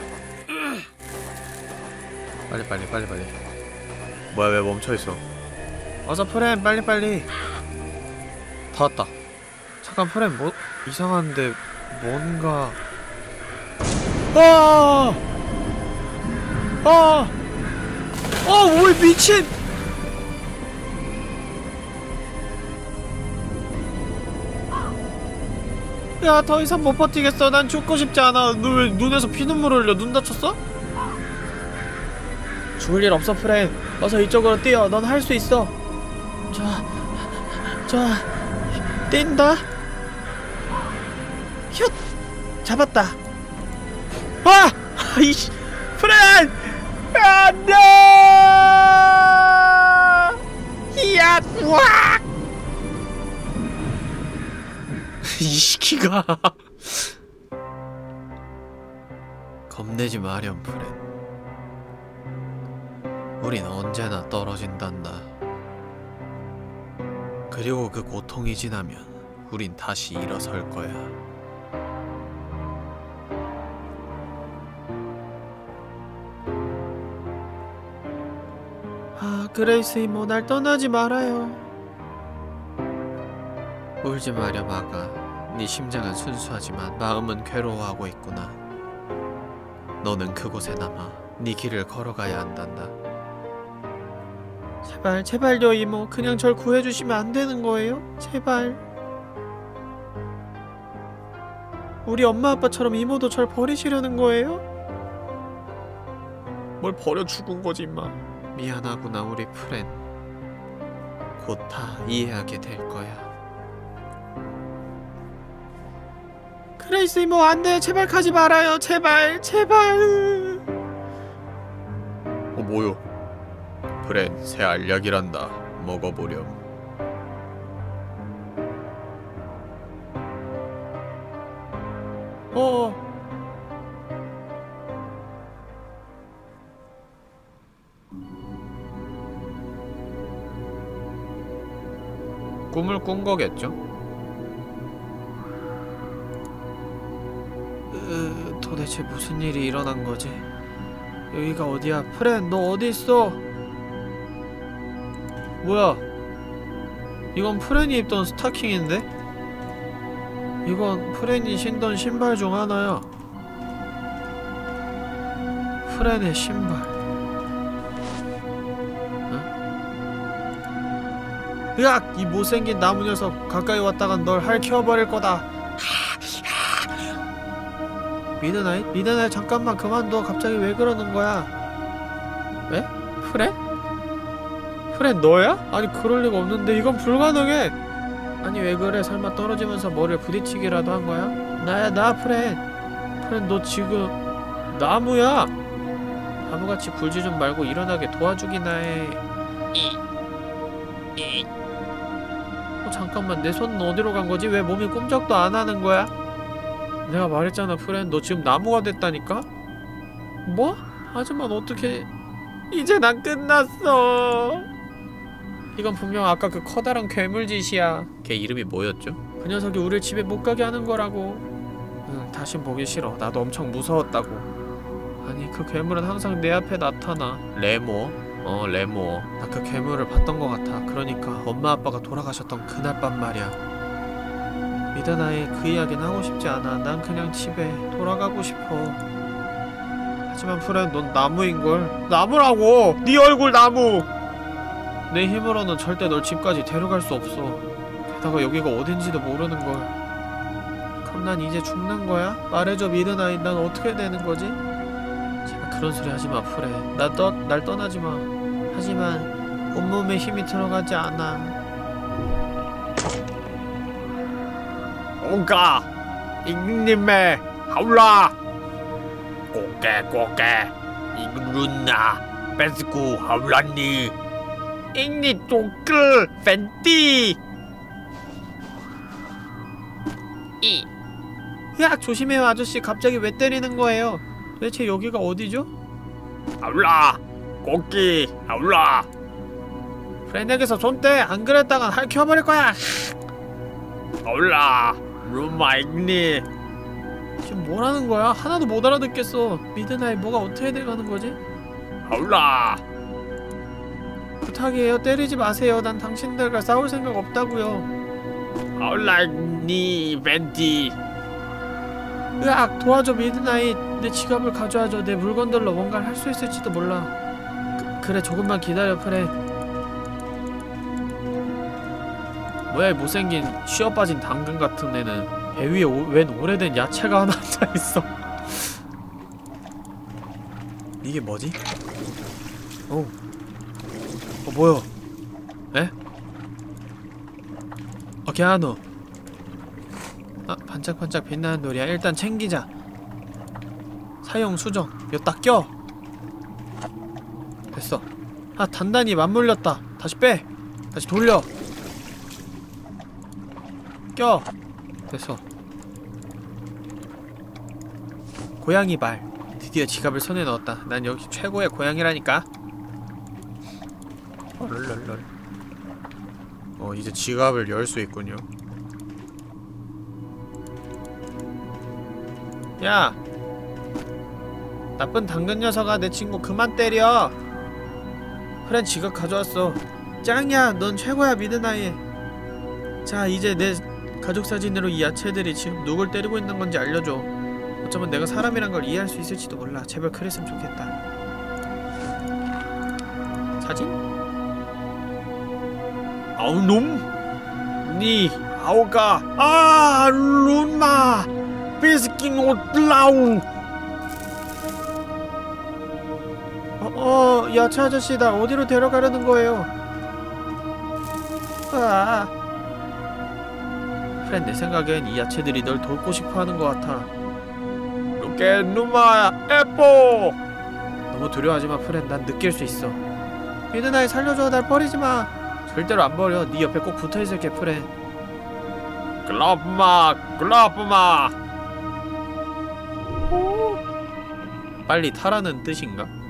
빨리. 뭐야, 왜 멈춰있어? 어서 프렌, 빨리. 다 왔다. 잠깐, 프렌, 뭐 이상한데 뭔가. 왜 미친! 야, 더 이상 못 버티겠어. 난 죽고 싶지 않아. 너 왜 눈에서 피눈물 흘려? 눈 다쳤어? 죽을 일 없어, 프렌. 어서 이쪽으로 뛰어. 넌 할 수 있어. 뛴다. 슛! 잡았다. 이씨! 프렌! 안 돼! 야! 와! 이 시키가. 겁내지 마렴, 프렌. 우린 언제나 떨어진단다. 그리고 그 고통이 지나면 우린 다시 일어설 거야. 아, 그레이스 이모, 날 떠나지 말아요. 울지 마렴, 아가. 네 심장은 순수하지만 마음은 괴로워하고 있구나. 너는 그곳에 남아 네 길을 걸어가야 한단다. 제발, 제발요 이모. 그냥 절 구해주시면 안 되는 거예요? 제발. 우리 엄마 아빠처럼 이모도 절 버리시려는 거예요? 뭘 버려 죽은 거지 임마. 미안하구나 우리 프렌. 곧 다 이해하게 될 거야. 그레이스 이모, 안돼. 제발 가지 말아요. 제발, 제발. 뭐요? 프렌, 새 알약이란다. 먹어보렴. 꿈을 꾼 거겠죠? 도대체 무슨 일이 일어난 거지? 여기가 어디야? 프렌, 너 어디 있어? 뭐야? 이건 프렌이 입던 스타킹인데? 이건 프렌이 신던 신발 중 하나야. 프렌의 신발. 응? 으악! 이 못생긴 나무 녀석. 가까이 왔다간 널 핥혀버릴 거다. 미드나잇? 미드나잇, 잠깐만 그만둬. 갑자기 왜 그러는 거야? 에? 프렌? 프렌 너야? 아니 그럴 리가 없는데. 이건 불가능해. 아니 왜 그래? 설마 떨어지면서 머리를 부딪히기라도 한 거야? 나야, 나 프렌. 프렌, 너 지금 나무야? 바보같이 굴지 좀 말고 일어나게 도와주기나 해. 잠깐만, 내 손은 어디로 간 거지? 왜 몸이 꼼짝도 안 하는 거야? 내가 말했잖아 프렌, 너 지금 나무가 됐다니까? 뭐? 하지만 어떻게... 이제 난 끝났어. 이건 분명 아까 그 커다란 괴물짓이야. 걔 이름이 뭐였죠? 그 녀석이 우릴 집에 못 가게 하는 거라고. 응, 다신 보기 싫어. 나도 엄청 무서웠다고. 아니 그 괴물은 항상 내 앞에 나타나. 레모? 레모. 나 그 괴물을 봤던 것 같아. 그러니까 엄마 아빠가 돌아가셨던 그날 밤 말이야. 미드나잇, 그 이야기는 하고 싶지 않아. 난 그냥 집에 돌아가고 싶어. 하지만 프렌, 넌 나무인걸. 나무라고! 네 얼굴 나무! 내 힘으로는 절대 널 집까지 데려갈 수 없어. 게다가 여기가 어딘지도 모르는걸. 그럼 난 이제 죽는 거야? 말해줘 미드나잇, 난 어떻게 되는 거지? 제발 그런 소리 하지마 프렌. 날 떠나지마. 하지만 온몸에 힘이 들어가지 않아. 온가 잉님의 하울라 꼬깨 잉룬나 베스쿠 하울라니 잉니 쪼끌 팬티 이. 야, 조심해요 아저씨. 갑자기 왜 때리는 거예요? 도대체 여기가 어디죠? 하울라 꼬끼 하울라. 프렌에게서 손 떼. 안 그랬다간 핥혀버릴 거야. 하울라 루마 잉니. 지금 뭐라는 거야? 하나도 못 알아듣겠어. 미드나잇, 뭐가 어떻게 돼가는 거지? 하울라. 부탁이에요. 때리지 마세요. 난 당신들과 싸울 생각 없다고요. 하울라 잉니 팬티. 으악! 도와줘 미드나잇. 내 지갑을 가져와줘. 내 물건들로 뭔가를 할 수 있을지도 몰라. 그래, 조금만 기다려 프렌. 뭐야 이 못생긴 쉬어빠진 당근 같은 애는. 배 위에 웬 오래된 야채가 하나 앉아있어. 이게 뭐지? 뭐야? 에? 걔하노. 아, 반짝반짝 빛나는 돌이야. 일단 챙기자. 사용 수정. 이거 딱 껴. 됐어. 아, 단단히 맞물렸다. 다시 빼. 다시 돌려. 껴. 됐어. 고양이 발. 드디어 지갑을 손에 넣었다. 난 여기 최고의 고양이라니까. 헐랄랄. 이제 지갑을 열 수 있군요. 야! 나쁜 당근 녀석아, 내 친구 그만 때려! 프렌 지갑 가져왔어. 짱이야, 넌 최고야, 미드나잇. 자, 이제 내 가족 사진으로 이 야채들이 지금 누굴 때리고 있는 건지 알려줘. 어쩌면 내가 사람이란 걸 이해할 수 있을지도 몰라. 제발 그랬으면 좋겠다. 사진? 아우 놈! 니 아오가 룬마 베스킨 옷라우. 야채 아저씨다. 어디로 데려가려는 거예요? 프렌, 내 생각엔 이 야채들이 널 돕고 싶어하는 것 같아. 로켓 누마 에뽀. 너무 두려워하지마 프렌. 난 느낄 수 있어. 미드나잇 살려줘. 날 버리지마. 절대로 안 버려. 네 옆에 꼭 붙어있을게 프렌. 글러브마 글러브마. 빨리 타라는 뜻인가?